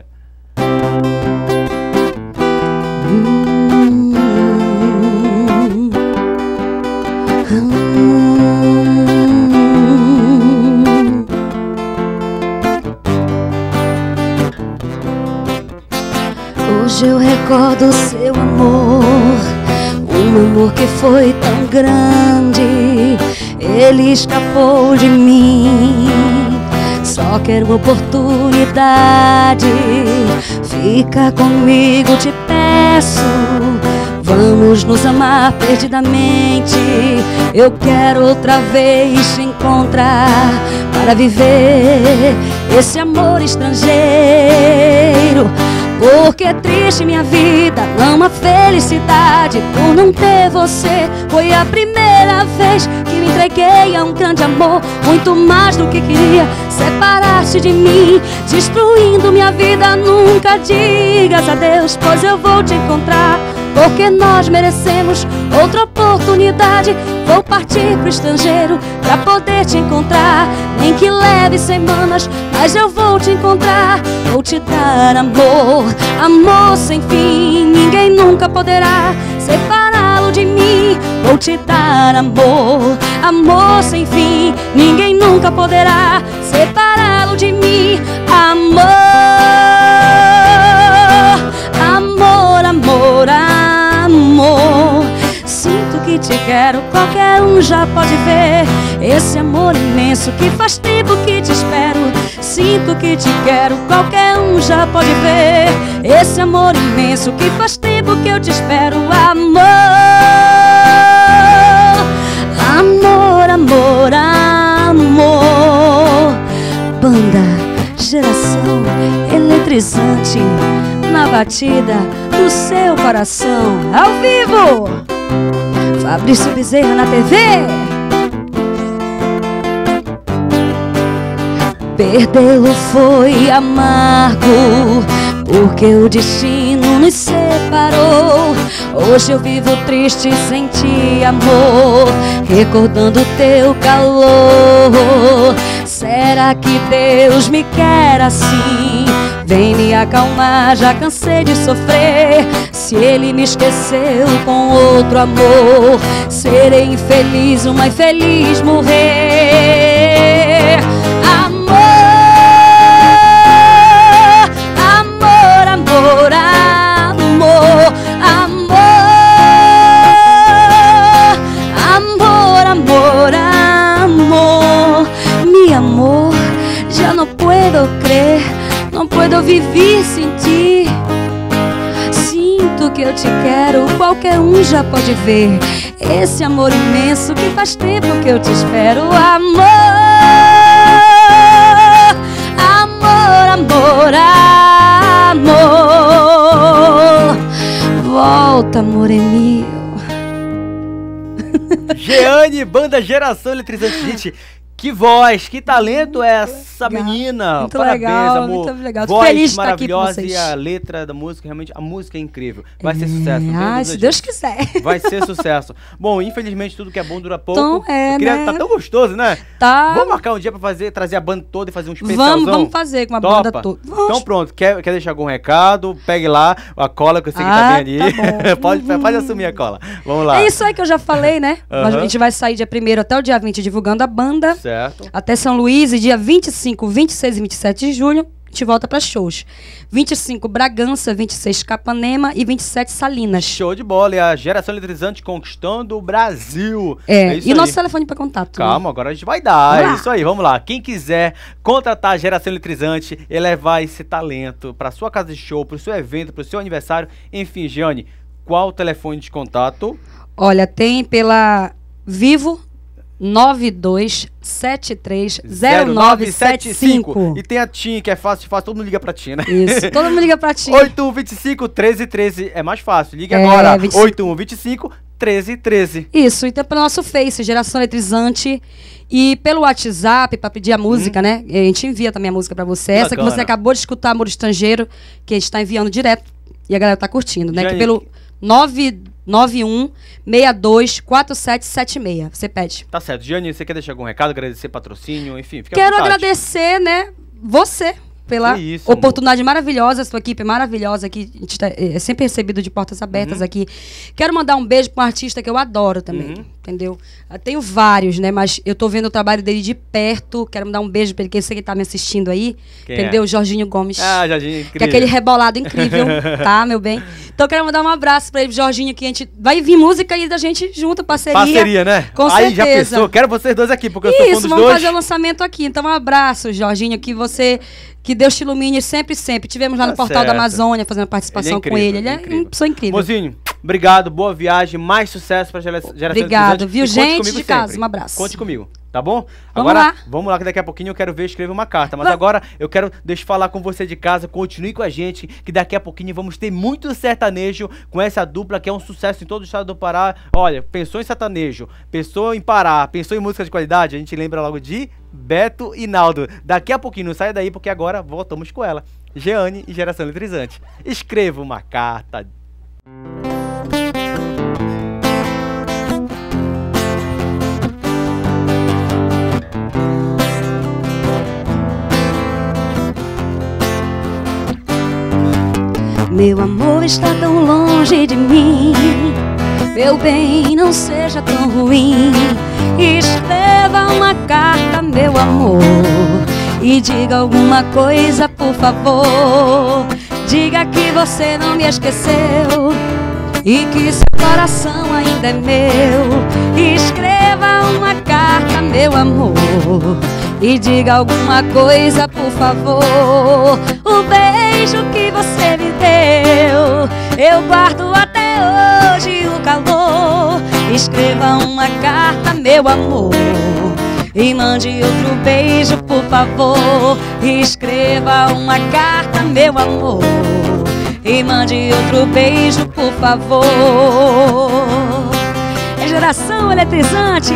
Hoje eu recordo seu amor, um amor que foi tão grande. Ele escapou de mim, só quero uma oportunidade. Fica comigo, te peço, vamos nos amar perdidamente. Eu quero outra vez te encontrar para viver esse amor estrangeiro. Porque é triste minha vida, não há felicidade por não ter você. Foi a primeira vez que me entreguei a um grande amor, muito mais do que queria. Separar-se de mim, destruindo minha vida. Nunca digas adeus, pois eu vou te encontrar. Porque nós merecemos outra oportunidade. Vou partir pro estrangeiro pra poder te encontrar. Nem que leve semanas, mas eu vou te encontrar. Vou te dar amor, amor sem fim. Ninguém nunca poderá separá-lo de mim. Vou te dar amor, amor sem fim. Ninguém nunca poderá separá-lo de mim. Amor, amor, amor, amor. Sinto que te quero, qualquer um já pode ver. Esse amor imenso que faz tempo que te espero. Sinto que te quero, qualquer um já pode ver. Esse amor imenso que faz tempo que eu te espero. Amor, amor, amor, amor. Banda Geração Eletrizante, na batida do seu coração. Ao vivo, Fabrício Bezerra na TV. Perdê-lo foi amargo, porque o destino nos separou. Hoje eu vivo triste sem ti, amor, recordando teu calor. Será que Deus me quer assim? Vem me acalmar, já cansei de sofrer. Se Ele me esqueceu com outro amor, serei infeliz, uma infeliz morrer. Amor, amor, amor, amor, amor, amor, amor, amor. Mi amor, já não puedo crer, não puedo vivir sem ti. Sinto que eu te quero, qualquer um já pode ver. Esse amor imenso que faz tempo que eu te espero. Amor, amor, amor, amor. Volta, amor é meu. Jeane, banda Geração Eletrizante. Gente, que voz, que talento é essa menina. Muito Parabéns, legal, amor. muito legal. Voz Feliz de estar aqui com maravilhosa vocês. e a letra da música, realmente, a música é incrível. Vai ser sucesso. Não tenho Ah, dúvida se Deus disso. quiser. Vai ser sucesso. Bom, infelizmente tudo que é bom dura pouco. Então, né? Tá tão gostoso, né? Tá. Vamos marcar um dia pra trazer a banda toda e fazer um especialzão? Vamos fazer com a Topa? banda toda. Então pronto, quer deixar algum recado? Pegue lá a cola que eu sei que tá bem ali. Tá bom. pode assumir a cola. Vamos lá. É isso aí que eu já falei, né? A gente vai sair dia 1º até o dia 20 divulgando a banda. Certo. Até São Luís, e dia 25, 26 e 27 de julho, a gente volta para shows. 25, Bragança, 26, Capanema e 27, Salinas. Show de bola. E a Geração Eletrizante conquistando o Brasil. E nosso telefone para contato. Calma, agora a gente vai dar. É isso aí, vamos lá. Quem quiser contratar a Geração Eletrizante e levar esse talento para sua casa de show, para o seu evento, para o seu aniversário, enfim, Jeane, qual o telefone de contato? Olha, tem pela Vivo 92730975. E tem a TIM, que é fácil, todo mundo liga pra TIM, né? Isso, todo mundo liga pra TIM. 8125-1313 é mais fácil. Liga agora, 8125-1313. Isso, então pelo nosso Face, Geração Eletrizante. E pelo WhatsApp, pra pedir a música, né? A gente envia também a música pra você. Essa que você acabou de escutar, Amor Estrangeiro, que a gente tá enviando direto. E a galera tá curtindo, né? Que pelo 991624776. Você pede. Tá certo. Jeane, você quer deixar algum recado, agradecer patrocínio, enfim, fica Quero agradecer, né, você pela oportunidade maravilhosa, sua equipe maravilhosa aqui, a gente é sempre recebido de portas abertas aqui. Quero mandar um beijo para um artista que eu adoro também, entendeu? Eu tenho vários, né, mas eu tô vendo o trabalho dele de perto, quero mandar um beijo para ele, que eu sei que tá me assistindo aí, entendeu? Jorginho Gomes. Ah, Jorginho, incrível. Que é aquele rebolado incrível, tá, meu bem? Então eu quero mandar um abraço para ele, Jorginho, que a gente vai vir música aí da gente junto, parceria. Parceria, né? Com aí certeza. Já pensou, quero vocês dois aqui, porque eu sou fã dos dois. Isso, vamos fazer o lançamento aqui. Então um abraço, Jorginho, que Deus te ilumine sempre, sempre. Tivemos lá no Portal da Amazônia fazendo a participação com ele. Ele é uma pessoa incrível. Mozinho, obrigado, boa viagem, mais sucesso pra Geração Eletrizante. Obrigado, viu, gente de casa, um abraço. Conte comigo, tá bom? Agora, vamos lá, que daqui a pouquinho eu quero ver escrever uma carta. Mas agora eu quero falar com você de casa, continue com a gente, que daqui a pouquinho vamos ter muito sertanejo com essa dupla que é um sucesso em todo o estado do Pará. Olha, pensou em sertanejo, pensou em Pará, pensou em música de qualidade, a gente lembra logo de Beto e Naldo. Daqui a pouquinho, não sai daí, porque agora voltamos com ela. Jeane e Geração Eletrizante. Escreva uma carta. Meu amor está tão longe de mim, meu bem, não seja tão ruim. Escreva uma carta, meu amor, e diga alguma coisa, por favor. Diga que você não me esqueceu e que seu coração ainda é meu. Escreva uma carta, meu amor, e diga alguma coisa, por favor. O beijo que você me deu, eu guardo até hoje o calor. Escreva uma carta, meu amor, e mande outro beijo, por favor. Escreva uma carta, meu amor, e mande outro beijo, por favor. É Geração Eletrizante,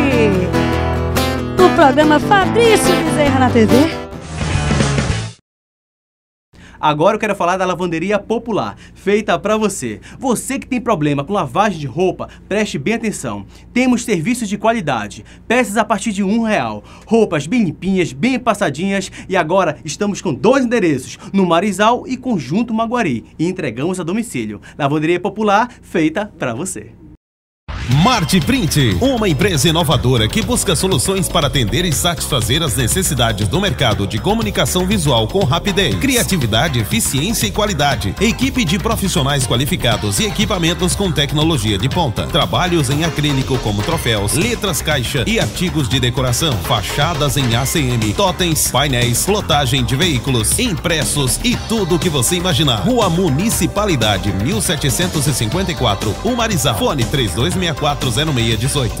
o programa Fabrício Bezerra na TV. Agora eu quero falar da Lavanderia Popular, feita para você. Você que tem problema com lavagem de roupa, preste bem atenção. Temos serviços de qualidade, peças a partir de R$1, roupas bem limpinhas, bem passadinhas, e agora estamos com 2 endereços, no Marizal e Conjunto Maguari, e entregamos a domicílio. Lavanderia Popular, feita para você. Marte Print, uma empresa inovadora que busca soluções para atender e satisfazer as necessidades do mercado de comunicação visual com rapidez, criatividade, eficiência e qualidade. Equipe de profissionais qualificados e equipamentos com tecnologia de ponta. Trabalhos em acrílico como troféus, letras caixa e artigos de decoração. Fachadas em ACM, totens, painéis, plotagem de veículos, impressos e tudo o que você imaginar. Rua Municipalidade, 1754, Marizal. Fone 3264 0618.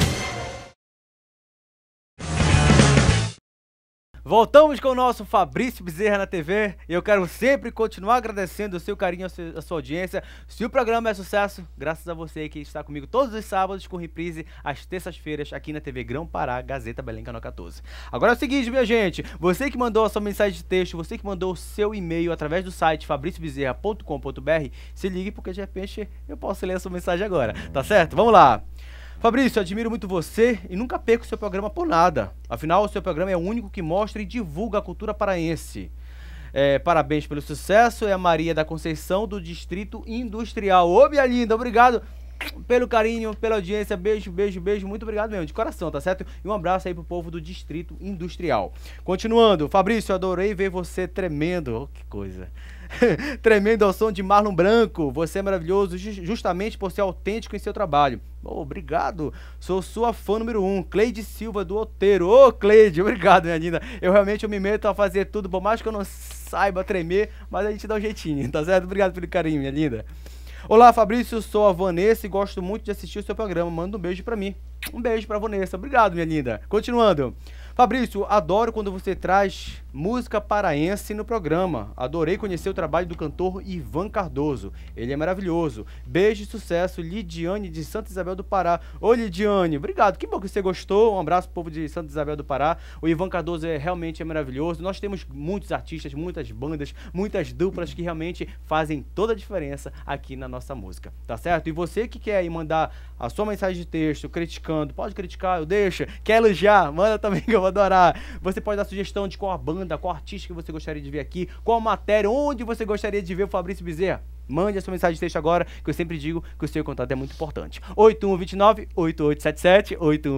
Voltamos com o nosso Fabrício Bezerra na TV e eu quero sempre continuar agradecendo o seu carinho, a sua audiência. Se o programa é sucesso, graças a você que está comigo todos os sábados com reprise às terças-feiras aqui na TV Grão Pará, Gazeta Belém, Canal 14. Agora é o seguinte, minha gente, você que mandou a sua mensagem de texto, você que mandou o seu e-mail através do site fabriciobezerra.com.br, se ligue porque de repente eu posso ler a sua mensagem agora, tá certo? Vamos lá! Fabrício, eu admiro muito você e nunca perco o seu programa por nada. Afinal, o seu programa é o único que mostra e divulga a cultura paraense. Parabéns pelo sucesso, é a Maria da Conceição, do Distrito Industrial. Ô, minha linda, obrigado pelo carinho, pela audiência. Beijo, beijo, beijo. Muito obrigado mesmo, de coração, tá certo? E um abraço aí pro povo do Distrito Industrial. Continuando, Fabrício, adorei ver você tremendo. Oh, que coisa. Tremendo ao som de Marlon Branco. Você é maravilhoso justamente por ser autêntico em seu trabalho. Oh, obrigado. Sou sua fã número 1, Cleide Silva do Outeiro. Ô, Cleide, obrigado, minha linda. Eu realmente me meto a fazer tudo, por mais que eu não saiba tremer, mas a gente dá um jeitinho, tá certo? Obrigado pelo carinho, minha linda. Olá, Fabrício, sou a Vanessa e gosto muito de assistir o seu programa. Manda um beijo pra mim. Um beijo pra Vanessa. Obrigado, minha linda. Continuando. Fabrício, adoro quando você traz música paraense no programa. Adorei conhecer o trabalho do cantor Ivan Cardoso. Ele é maravilhoso. Beijo e sucesso, Lidiane de Santa Isabel do Pará. Ô, Lidiane, obrigado. Que bom que você gostou. Um abraço pro povo de Santa Isabel do Pará. O Ivan Cardoso realmente maravilhoso. Nós temos muitos artistas, muitas bandas, muitas duplas que realmente fazem toda a diferença aqui na nossa música, tá certo? E você que quer aí mandar a sua mensagem de texto criticando, pode criticar, eu deixo. Quer elogiar? Manda também que eu vou adorar. Você pode dar sugestão de qual a banda, qual artista que você gostaria de ver aqui, qual matéria, onde você gostaria de ver o Fabrício Bezerra. Mande a sua mensagem de texto agora, que eu sempre digo que o seu contato é muito importante. 8129-8877,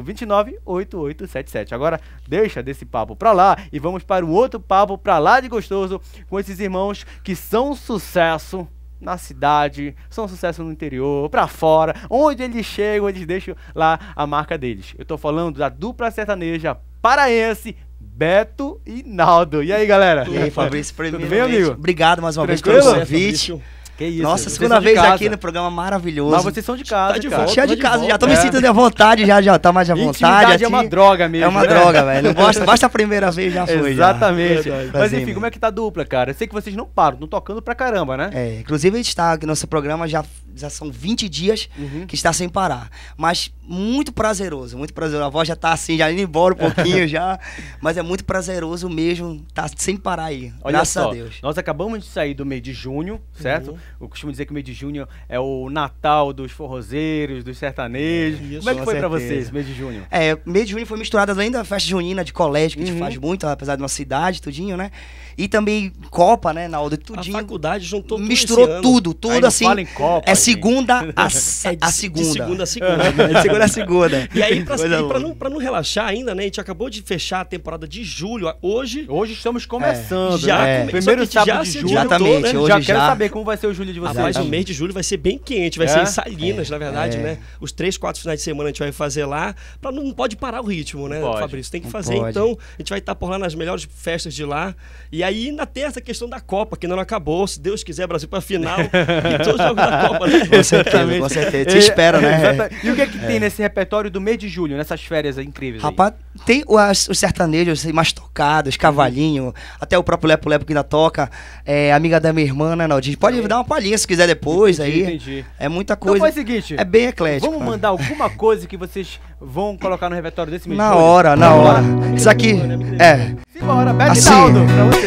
8129-8877. Agora, deixa desse papo pra lá e vamos para um outro papo pra lá de gostoso com esses irmãos que são um sucesso na cidade, são um sucesso no interior, pra fora, onde eles chegam, eles deixam lá a marca deles. Eu tô falando da dupla sertaneja paraense, Beto e Naldo. E aí, galera? E aí, Fabrício, tudo bem, amigo? Obrigado mais uma Tranquilo? vez pelo convite. Que isso? Nossa, segunda vez aqui no programa maravilhoso. Mas vocês são de casa, cara. Já de casa, já tô me sentindo à vontade, já tá mais à vontade. Intimidade é uma droga mesmo. É uma droga, velho. Não basta a primeira vez, já foi. Exatamente. Já. Mas enfim, como é que tá a dupla, cara? Eu sei que vocês não param, estão tocando pra caramba, né? Inclusive a gente tá aqui no nosso programa já são 20 dias que está sem parar. Mas muito prazeroso, muito prazeroso. A voz já tá assim, já indo embora um pouquinho já. Mas é muito prazeroso mesmo, tá sem parar aí. Olha graças só, a Deus. Nós acabamos de sair do mês de junho, certo? Eu costumo dizer que o mês de junho é o Natal dos forrozeiros, dos sertanejos. Como é que foi pra vocês, mês de junho? Mês de junho foi misturado além da festa junina de colégio, que a gente faz muito, apesar de uma cidade, tudinho, né? E também Copa, né, Naldo, tudinho. A faculdade juntou tudo. Misturou tudo assim. Fala em Copa, segunda a segunda. De segunda a segunda. De segunda a segunda. E aí, pra não relaxar ainda, né, a gente acabou de fechar a temporada de julho. Hoje estamos começando, primeiro sábado de julho. Exatamente, né? hoje já quero saber como vai ser o julho de vocês. Mas o mês de julho vai ser bem quente, vai ser em Salinas, na verdade, né? Os 3, 4 finais de semana a gente vai fazer lá, não pode parar o ritmo, né, Fabrício? Tem que fazer, então a gente vai estar por lá nas melhores festas de lá. E aí ainda tem essa questão da Copa, que ainda não acabou, se Deus quiser, Brasil pra final, e todos os jogos da Copa, né? Com certeza, te espera, né? E o que é que tem nesse repertório do mês de julho, nessas férias incríveis aí? Rapaz, tem os sertanejos mais tocados, Cavalinho, até o próprio Lepo Lepo que ainda toca, amiga da minha irmã, né, Naldinho? Pode dar uma palhinha se quiser depois, entendi. É muita coisa. Então faz o seguinte, é bem eclético. Vamos mandar alguma coisa que vocês vão colocar no repertório desse mês de Na julho? hora. Isso aqui, Bora, Bete assim. Naldo, pra você.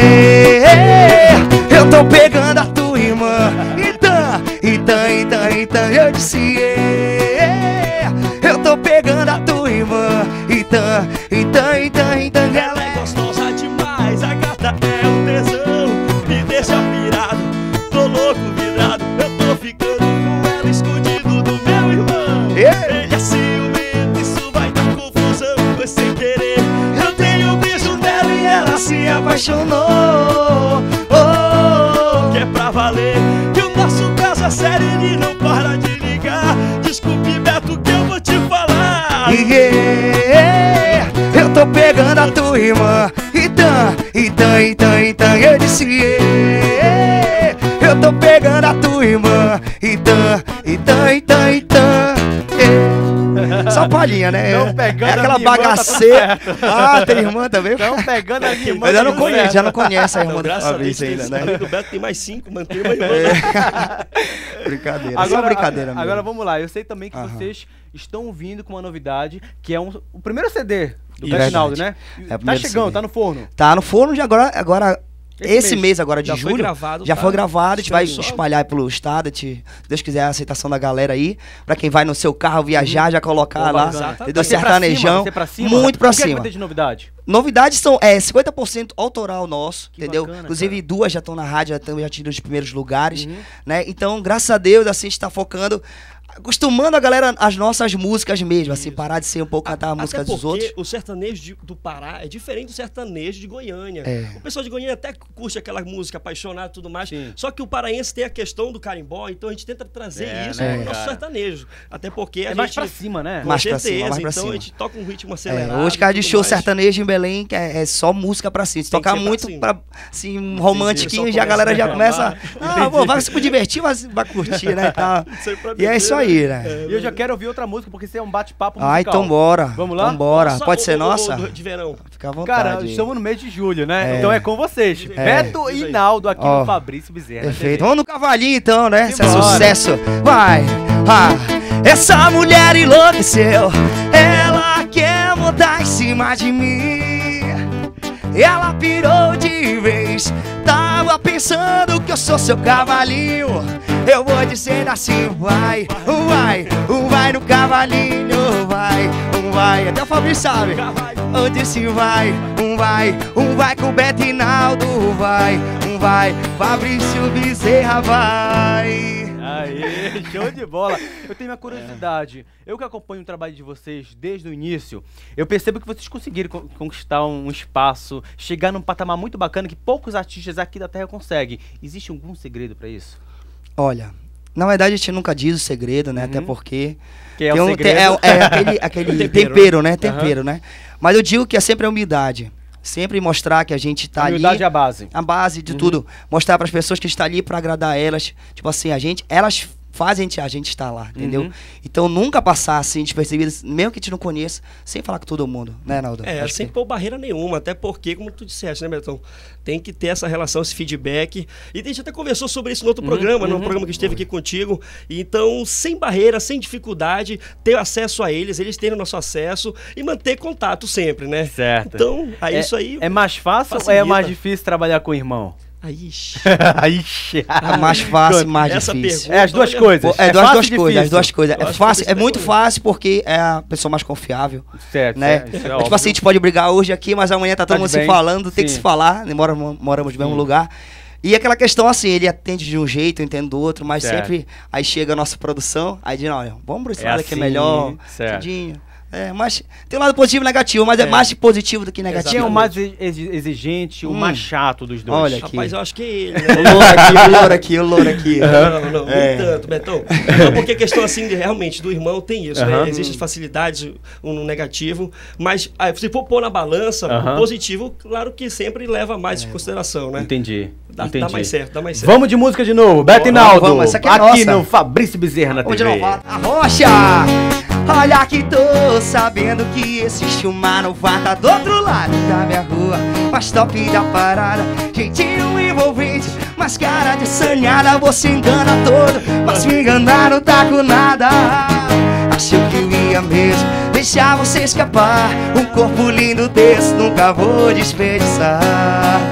Eu tô pegando a tua irmã. Então, eu disse, eu tô pegando a tua irmã. Então, ela é gostosa demais, a gata é um tesão, me deixa pirado, tô louco, vidrado, eu tô ficando com ela escondido do meu irmão. Ele é ciumento, isso vai dar confusão, foi sem querer, eu tenho um beijo dela e ela se apaixonou. Que é pra valer, que o nosso caso é sério, ele não para de ligar. Desculpe, Beto, que eu vou te falar. Eu tô pegando a tua irmã. Então, eu disse, eu tô pegando a tua irmã. Só palhinha, né? É aquela bagaceira. Ah, tem irmã também? Estão pegando a minha irmã. Mas eu não conheço, já não conheço a irmã do Fabrício ainda, né? Além do Beto tem mais 5, mantém uma irmã. Brincadeira, agora, só brincadeira mesmo. Agora vamos lá, eu sei também que vocês estão vindo com uma novidade, que é o primeiro CD do Bete Naldo, né? Tá chegando, CD. Tá no forno. Tá no forno de agora esse mês agora de já julho, gravado, já foi gravado, a gente vai espalhar pelo estado, se Deus quiser, a aceitação da galera aí, pra quem vai no seu carro viajar, já colocar lá, entendeu? Sertanejão, muito pra cima. O que vai ter de novidade? Novidades são 50% autoral nosso, que entendeu? Bacana, inclusive cara. 2 já estão na rádio, já tiram os primeiros lugares, né? Então, graças a Deus, assim, a gente tá focando, acostumando a galera às nossas músicas mesmo, assim, parar de ser um pouco cantar a música dos outros. Porque o sertanejo do Pará é diferente do sertanejo de Goiânia. O pessoal de Goiânia até curte aquela música apaixonada e tudo mais, só que o paraense tem a questão do carimbó, então a gente tenta trazer isso no nosso sertanejo. Até porque a gente... mais pra cima, né? Com mais certeza, pra cima, mais pra então cima. a gente toca um ritmo acelerado. Hoje, cara de show sertanejo em Belém, que é só música pra cima. Se tocar muito pra, assim, romântiquinho, já a galera já começa... vai se divertir, mas vai curtir, né? E é isso aí, né? E eu já quero ouvir outra música, porque isso é um bate-papo musical. Ah, então bora. Vamos lá? Então bora. Pode ser nossa? De verão. Fica à vontade. Cara, estamos no mês de julho, né? Então é com vocês. Beto e Naldo aqui no Fabrício Bezerra. Perfeito. Vamos no cavalinho então, né? Isso é sucesso. Vai. Essa mulher enlouqueceu. Ela quer montar em cima de mim. Ela pirou de vez. Tava pensando que eu sou seu cavalinho. Eu vou dizer assim, vai no cavalinho, vai. Até o Fabrício sabe. Eu disse vai com o Beto e Naldo, vai. Fabrício Bezerra, vai. Aê, show de bola. Eu tenho uma curiosidade. Eu que acompanho o trabalho de vocês desde o início, eu percebo que vocês conseguiram conquistar um espaço, chegar num patamar muito bacana que poucos artistas aqui da terra conseguem. Existe algum segredo pra isso? Olha, na verdade a gente nunca diz o segredo, né? Até porque... Que é o segredo? Aquele tempero, né? Tempero, né? Mas eu digo que é sempre a humildade. Sempre mostrar que a gente tá ali. A humildade é a base. A base de tudo. Mostrar para as pessoas que a gente tá ali para agradar elas. Tipo assim, elas fazem a gente estar lá, entendeu? Então nunca passar assim, despercebido, mesmo que a gente não conheça, sem falar com todo mundo, né, Naldo? Sem pôr barreira nenhuma, até porque, como tu disseste, né, Betão? Tem que ter essa relação, esse feedback. E a gente até conversou sobre isso no outro programa, no programa que esteve aqui contigo. Então, sem barreira, sem dificuldade, ter acesso a eles terem o nosso acesso e manter contato sempre, né? Certo. Então, isso aí... É mais fácil ou é mais difícil trabalhar com o irmão? É mais fácil e mais difícil. As duas coisas. As duas coisas. É fácil, é muito fácil porque é a pessoa mais confiável. Certo, né? Tipo assim, a gente pode brigar hoje aqui, mas amanhã tá todo mundo se falando, tem que se falar, moramos no mesmo lugar. E aquela questão assim, ele atende de um jeito, eu entendo do outro, mas sempre aí chega a nossa produção, aí diz, olha, vamos pro esse lado que é melhor, tudinho. Mas tem um lado positivo e negativo, mas é mais positivo do que negativo. Quem é o mais exigente, o mais chato dos dois? Olha aqui. Rapaz, eu acho que ele, né? O louro aqui. Não, nem tanto, Betão. Não, porque a questão assim, realmente, do irmão tem isso, né? Existem facilidades no negativo, mas se for pôr na balança, o positivo, claro que sempre leva mais em consideração, né? Entendi. Dá mais certo, dá mais certo. Vamos de música de novo, Beto e Naldo. Essa aqui é aqui nossa. no Fabrício Bezerra na TV. A rocha! Olha que tô sabendo que existe uma novata do outro lado da minha rua, mais top da parada, jeitinho envolvente, mas cara de sanhada, você engana todo, mas me enganar não tá com nada. Achou que eu ia mesmo deixar você escapar. Um corpo lindo desse nunca vou desperdiçar.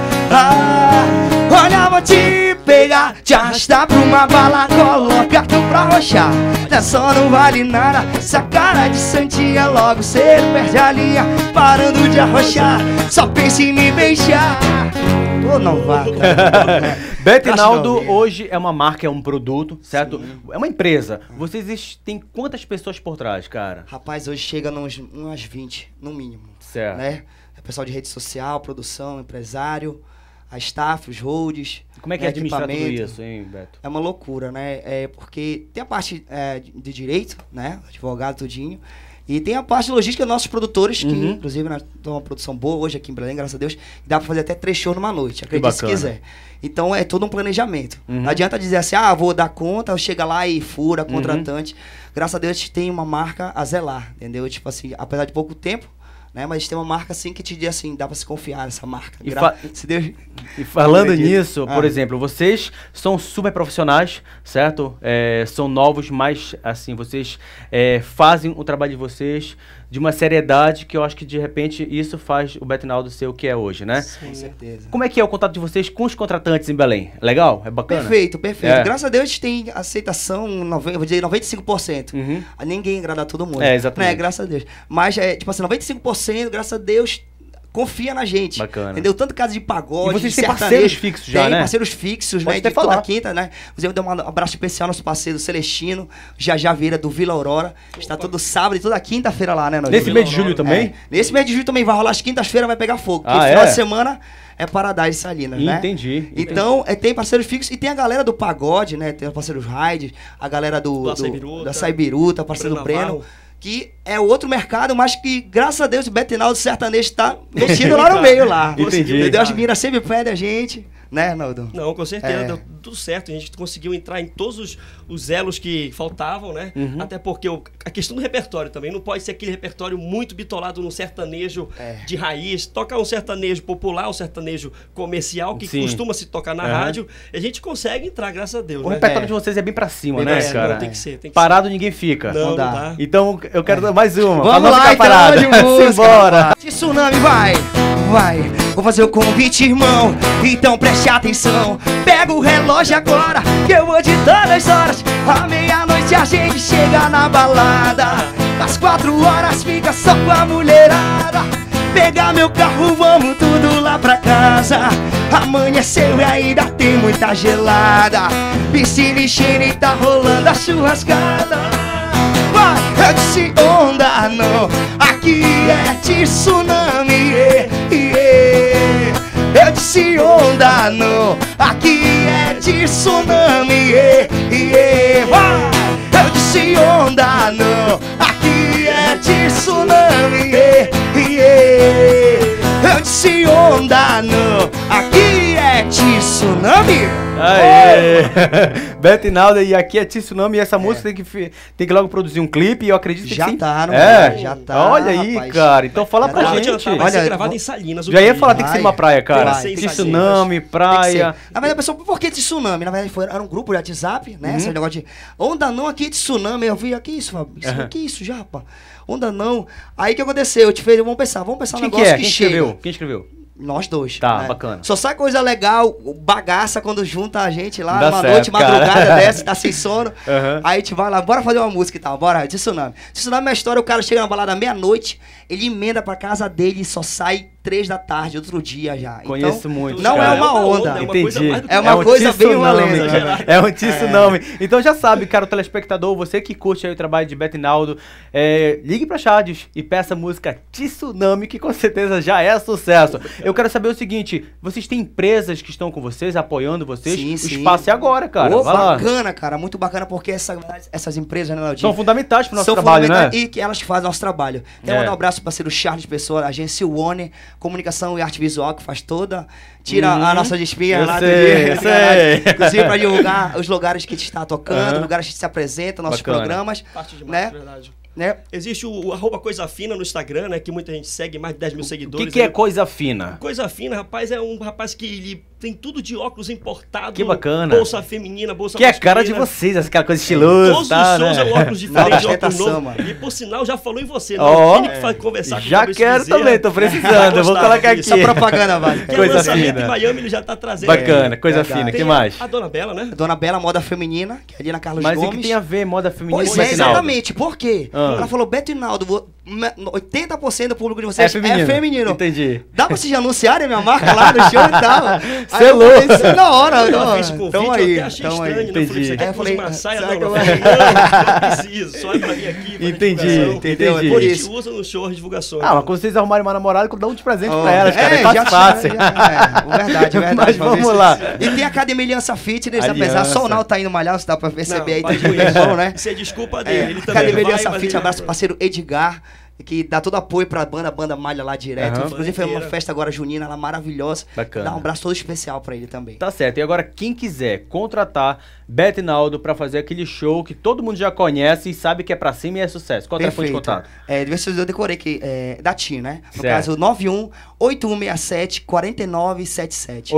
Olha, vou te pegar, te arrastar pra uma bala, coloca tu pra roxar. Só não vale nada, essa cara de santinha, logo cedo perde a linha, parando de arrochar, só pense em me beijar. Ô, não vá, cara. Bettinaldo hoje é uma marca, é um produto, certo? Sim. É uma empresa. Vocês têm quantas pessoas por trás, cara? Rapaz, hoje chega umas 20, no mínimo. Certo. Né? É pessoal de rede social, produção, empresário, a staff, os holds. Como é que administra tudo isso, hein, Beto? É uma loucura, né? Porque tem a parte de direito, né? Advogado, tudinho. E tem a parte de logística dos nossos produtores, que inclusive nós temos uma produção boa hoje aqui em Belém, graças a Deus. Dá pra fazer até 3 shows numa noite, acredite se quiser. Então é todo um planejamento. Não adianta dizer assim, vou dar conta, chega lá e fura, contratante. Graças a Deus a gente tem uma marca a zelar, entendeu? Tipo assim, apesar de pouco tempo, né? Mas tem uma marca assim que te diz assim, dá pra se confiar nessa marca. Se Deus... E falando nisso, por exemplo, vocês são super profissionais, certo? São novos, mas assim, vocês fazem o trabalho de vocês de uma seriedade que eu acho que de repente isso faz o Bettinaldo ser o que é hoje, né? Sim, com certeza. Como é que é o contato de vocês com os contratantes em Belém? Legal? É bacana? Perfeito, perfeito. Graças a Deus a gente tem aceitação, vou dizer 95%. Ninguém agrada a todo mundo. Exatamente. Né? Graças a Deus. Mas, tipo assim, 95%, graças a Deus, confia na gente. Bacana. Entendeu? Tanto casa de pagode, e vocês têm parceiros fixos já, né? Tem parceiros fixos, né? De toda quinta, né? Inclusive, eu dou um abraço especial ao nosso parceiro Celestino, Jajá Vieira, do Vila Aurora. Está todo sábado e toda quinta-feira lá, né? Nesse mês de julho também? Nesse mês de julho também vai rolar, as quintas-feiras vai pegar fogo. Porque final de semana é Paradise Salinas, né? Entendi. Então, tem parceiros fixos e tem a galera do pagode, né? Tem os parceiros Raid, a galera da Saibiruta, parceiro do Breno. Que é outro mercado, mas que, graças a Deus, o Bettinaldo sertanejo está metido lá no meio lá. Entendi. Entendeu? As meninas sempre pedem a gente, né, Naldo? Não, com certeza, deu tudo certo. A gente conseguiu entrar em todos os elos que faltavam, né? Até porque a questão do repertório também não pode ser aquele repertório muito bitolado num sertanejo de raiz. Toca um sertanejo popular, um sertanejo comercial, que costuma se tocar na rádio. E a gente consegue entrar, graças a Deus. O repertório de vocês é bem pra cima, né, cara? Não, tem que ser. Parado ninguém fica. Não dá. Então, eu quero dar mais uma. Vamos lá, parado. Simbora. Tsunami, vai. Vou fazer o convite, irmão. Então preste atenção. Pega o relógio agora, que eu vou ditando as horas. À meia-noite a gente chega na balada. Às 4 horas fica só com a mulherada. Pegar meu carro, vamos tudo lá pra casa. Amanheceu e ainda tem muita gelada. Piscina enchendo e tá rolando a churrascada. Eu disse onda não, aqui é tsunami, Eu disse onda não, aqui é tsunami, Eu disse onda não, aqui é tsunami, Eu disse onda não, aqui é tsunami. Aê! Bettinaldo, e aqui é Tsunami, e essa música tem que logo produzir um clipe, e eu acredito que já sim. Tá, não já tá. Olha aí, rapaz. Cara, então fala pra gente. Vai ser gravado em Salinas. Já ia falar, tem que ser uma praia, cara. Tsunami, praia. Na verdade, pessoal, por que Tsunami? Na verdade, era um grupo de WhatsApp, né? Esse negócio de onda não, aqui Tsunami. Eu vi, que isso, Fabrício? Que isso já, rapaz? Onda não. Aí o que aconteceu? Eu te falei, vamos pensar um negócio que chega. Quem escreveu? Nós dois. Tá, né? Bacana. Só sai coisa legal, bagaça quando junta a gente lá, uma noite, madrugada dessa, tá sem sono. Aí a gente vai lá, bora fazer uma música e tal, bora, Tsunami. Tsunami é uma história, o cara chega na balada meia-noite, ele emenda pra casa dele e só sai 3 da tarde, outro dia já. Conheço então, muito. Não cara. É uma onda. Entendi. É uma coisa bem valendo. É um tsunami. Então já sabe, cara, o telespectador, você que curte aí o trabalho de Bettinaldo, ligue pra Chades e peça a música Tsunami, que com certeza já é sucesso. Eu quero saber o seguinte, vocês têm empresas que estão com vocês, apoiando vocês? Sim, o espaço é agora, cara. Bacana, cara, muito bacana, porque essas empresas, né, Naldinho? São fundamentais pro nosso trabalho, né? E que elas que fazem nosso trabalho. Quero mandar um abraço pro parceiro Charles Pessoa, agência One, comunicação e arte visual, que faz toda, tira a nossa despinha lá do dia. Inclusive pra divulgar os lugares que a gente está tocando, lugares que a gente se apresenta, nossos programas. Parte demais, verdade. Né? Existe o @Coisa Fina no Instagram, né? Que muita gente segue, mais de 10 mil seguidores. O que é Coisa Fina? Coisa Fina, rapaz, é um rapaz que ele tem tudo de óculos importado. Que bacana. Bolsa feminina, bolsa masculina. Que é a cara de vocês, aquela coisa estilosa. Todos os shows é óculos diferentes, óculos novo. E por sinal, já falou em você. Não tem que conversar com já quero também, tô precisando. Eu vou colocar aqui. Essa propaganda, vale. Coisa fina. Em Miami ele já tá trazendo. Bacana, coisa fina. O que mais? A Dona Bela, né? Dona Bela, moda feminina, que é ali na Carlos Gomes. Mas o que tem a ver moda feminina com Beto Hinaldo? Exatamente. Por quê? Ela falou, Beto Hinaldo, 80% do público de vocês é feminino. Entendi. Dá pra vocês anunciarem a minha marca lá no show e tal? Você é louco. Na hora. Então aí. Eu achei estranho, né? Entendi. Você quer fazer uma saia? Não preciso. Só é pra vir aqui. Entendi. Por isso. A gente usa no show as divulgações. Mas quando vocês arrumarem uma namorada, dá um de presente pra elas, cara. É fácil. Verdade. Mas vamos lá. E tem a Academia Aliança Fitness, apesar só o Nau tá indo malhar, você dá pra perceber aí, tá bom, né? Isso é desculpa dele. Ele também Academia Aliança Fitness, abraço pro parceiro Edgar, que dá todo apoio pra banda, a banda malha lá direto. Inclusive foi uma festa agora junina lá maravilhosa. Bacana. Dá um abraço todo especial pra ele também. Tá certo. E agora quem quiser contratar Beto Hinaldo pra fazer aquele show que todo mundo já conhece e sabe que é pra cima e é sucesso. Qual é o telefone de contato? Eu decorei que da TIM, né? No caso, 91-8167-4977.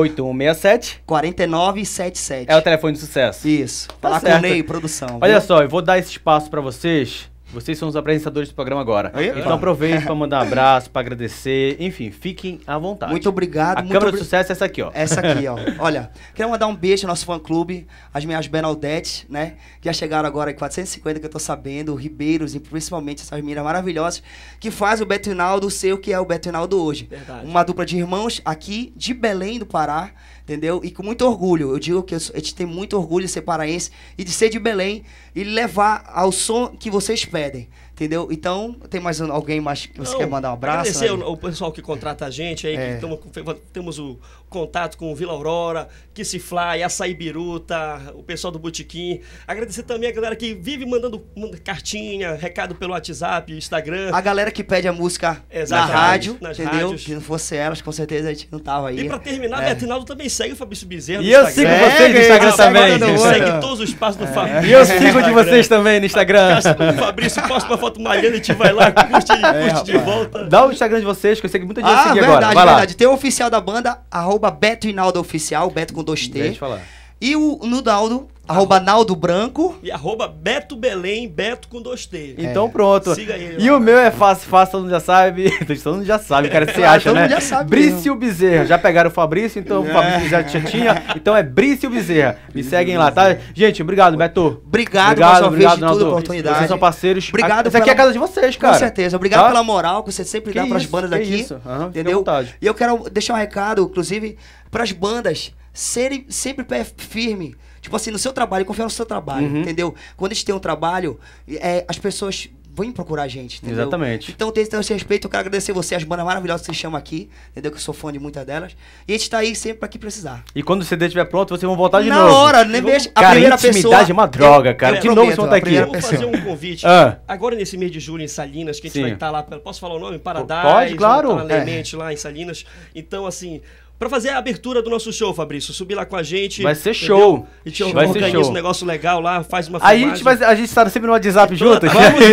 8167-4977. É o telefone de sucesso. Isso. Falar com o Ney, produção. Olha só, eu vou dar esse espaço pra vocês. Vocês são os apresentadores do programa agora. Então aproveite para mandar um abraço, para agradecer. Enfim, fiquem à vontade. Muito obrigado. A câmera de sucesso é essa aqui, ó. Essa aqui, ó. Olha, quero mandar um beijo ao nosso fã-clube, as minhas Benaldetes, né? Que já chegaram agora em 450, que eu tô sabendo, Ribeiros, e principalmente essas meninas maravilhosas, que fazem o Beto Hinaldo ser o que é o Beto Hinaldo hoje. Verdade. Uma dupla de irmãos aqui de Belém do Pará, entendeu? E com muito orgulho. Eu digo que a gente tem muito orgulho de ser paraense e de ser de Belém e levar ao som que vocês pedem, entendeu? Então, tem mais alguém mais que você quer mandar um abraço? Agradecer o pessoal que contrata a gente aí, que temos o contato com o Vila Aurora, Kissifly, Açaí Biruta, o pessoal do Botequim. Agradecer também a galera que vive mandando cartinha, recado pelo WhatsApp, Instagram. A galera que pede a música na rádio, entendeu? Se não fosse elas, com certeza a gente não tava aí. E pra terminar, Beto Hinaldo também segue o Fabrício Bezerra no Instagram. E eu sigo vocês no Instagram também. Segue todos os passos do Fabrício. E eu sigo de vocês também no Instagram. O Fabrício posta uma foto malhando e a gente vai lá, curte de volta. Dá o Instagram de vocês, que eu sei que muita gente seguir agora. Vai verdade. Tem o oficial da banda, @Beto Hinaldo Oficial, Beto com 2T. Deixa eu falar. E o Naldo, @Naldo Branco. E @Beto Belém, Beto com 2T. Então pronto. Siga ele. E o meu é fácil, todo mundo já sabe. Todo mundo já sabe, cara, você acha, né? Todo mundo já sabe. Brício Bezerra. Já pegaram o Fabrício, então o Fabrício já tinha. Então é Brício Bezerra. Me seguem lá, tá? Gente, obrigado, Beto. Obrigado mais uma vez de toda a oportunidade. Vocês são parceiros. Obrigado. Essa aqui é a casa de vocês, cara. Com certeza. Obrigado pela moral que você sempre dá pras bandas daqui. Entendeu? E eu quero deixar um recado, inclusive, pras bandas serem sempre pé firme. Tipo assim, no seu trabalho, confiar no seu trabalho, entendeu? Quando a gente tem um trabalho, as pessoas vão procurar a gente, entendeu? Exatamente. Então, tem esse respeito, eu quero agradecer você, as bandas maravilhosas que vocês chamam aqui, entendeu? Que eu sou fã de muitas delas. E a gente tá aí sempre pra que precisar. E quando o CD estiver pronto, vocês vão voltar de novo. Na hora, nem deixa. A primeira intimidade é uma droga, cara. De novo, vocês vão estar aqui. Eu vou fazer um convite. Agora, nesse mês de julho, em Salinas, que a gente vai estar lá. Posso falar o nome? Paradise. Pode, claro. Lá em Salinas. Então, assim... Pra fazer a abertura do nosso show, Fabrício, subir lá com a gente. Vai ser show. A gente organiza um negócio legal lá, faz uma filmagem. Aí a gente tá sempre no WhatsApp juntos.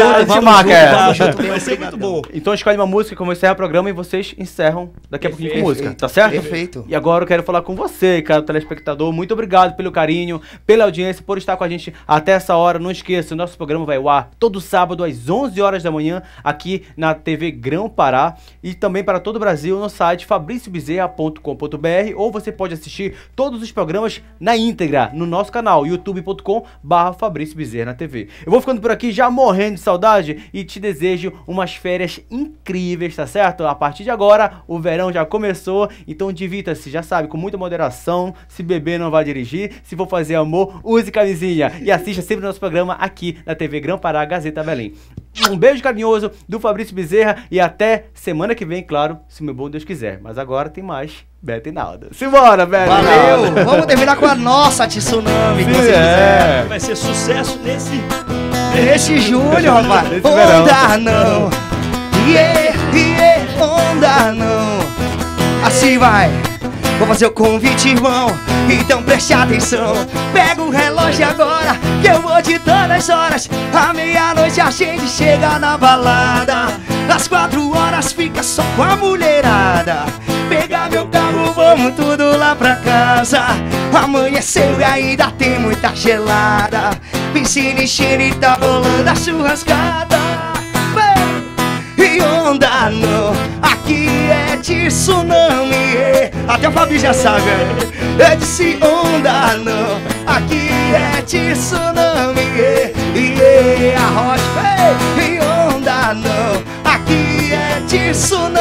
Vai ser muito bom. Então escolhe uma música, como eu encerro o programa e vocês encerram daqui a pouquinho com música, tá certo? Perfeito. E agora eu quero falar com você, cara, telespectador. Muito obrigado pelo carinho, pela audiência, por estar com a gente até essa hora. Não esqueça, o nosso programa vai ao ar todo sábado às 11 horas da manhã aqui na TV Grão Pará e também para todo o Brasil no site fabriciobezerra.com.br, ou você pode assistir todos os programas na íntegra no nosso canal youtube.com/Fabrício Bezerra na TV. Eu vou ficando por aqui já morrendo de saudade e te desejo umas férias incríveis, tá certo? A partir de agora o verão já começou, então divirta-se, já sabe, com muita moderação. Se beber não vai dirigir, se for fazer amor, use camisinha e assista sempre o nosso programa aqui na TV Grão Pará, Gazeta Belém. Um beijo carinhoso do Fabrício Bezerra e até semana que vem, claro, se meu bom Deus quiser. Mas agora tem mais Beto Hinaldo. Simbora, velho! Valeu! Vamos terminar com a nossa Tsunami. Vai ser sucesso nesse julho, rapaz. Onda não, onda não. Assim vai. Vou fazer o convite, irmão, então preste atenção. Pega o relógio agora, que eu vou de todas as horas. À meia-noite a gente chega na balada. Às 4 horas fica só com a mulherada. Pegar meu carro, vamos tudo lá pra cá. gostosa. Amanheceu e ainda tem muita gelada. Piscina enchendo e tá rolando a churrascada. E onda não, aqui é de tsunami. Até o Fabinho já sabe, é de onda não, aqui é de tsunami. E a rocha, e onda não, aqui é de tsunami.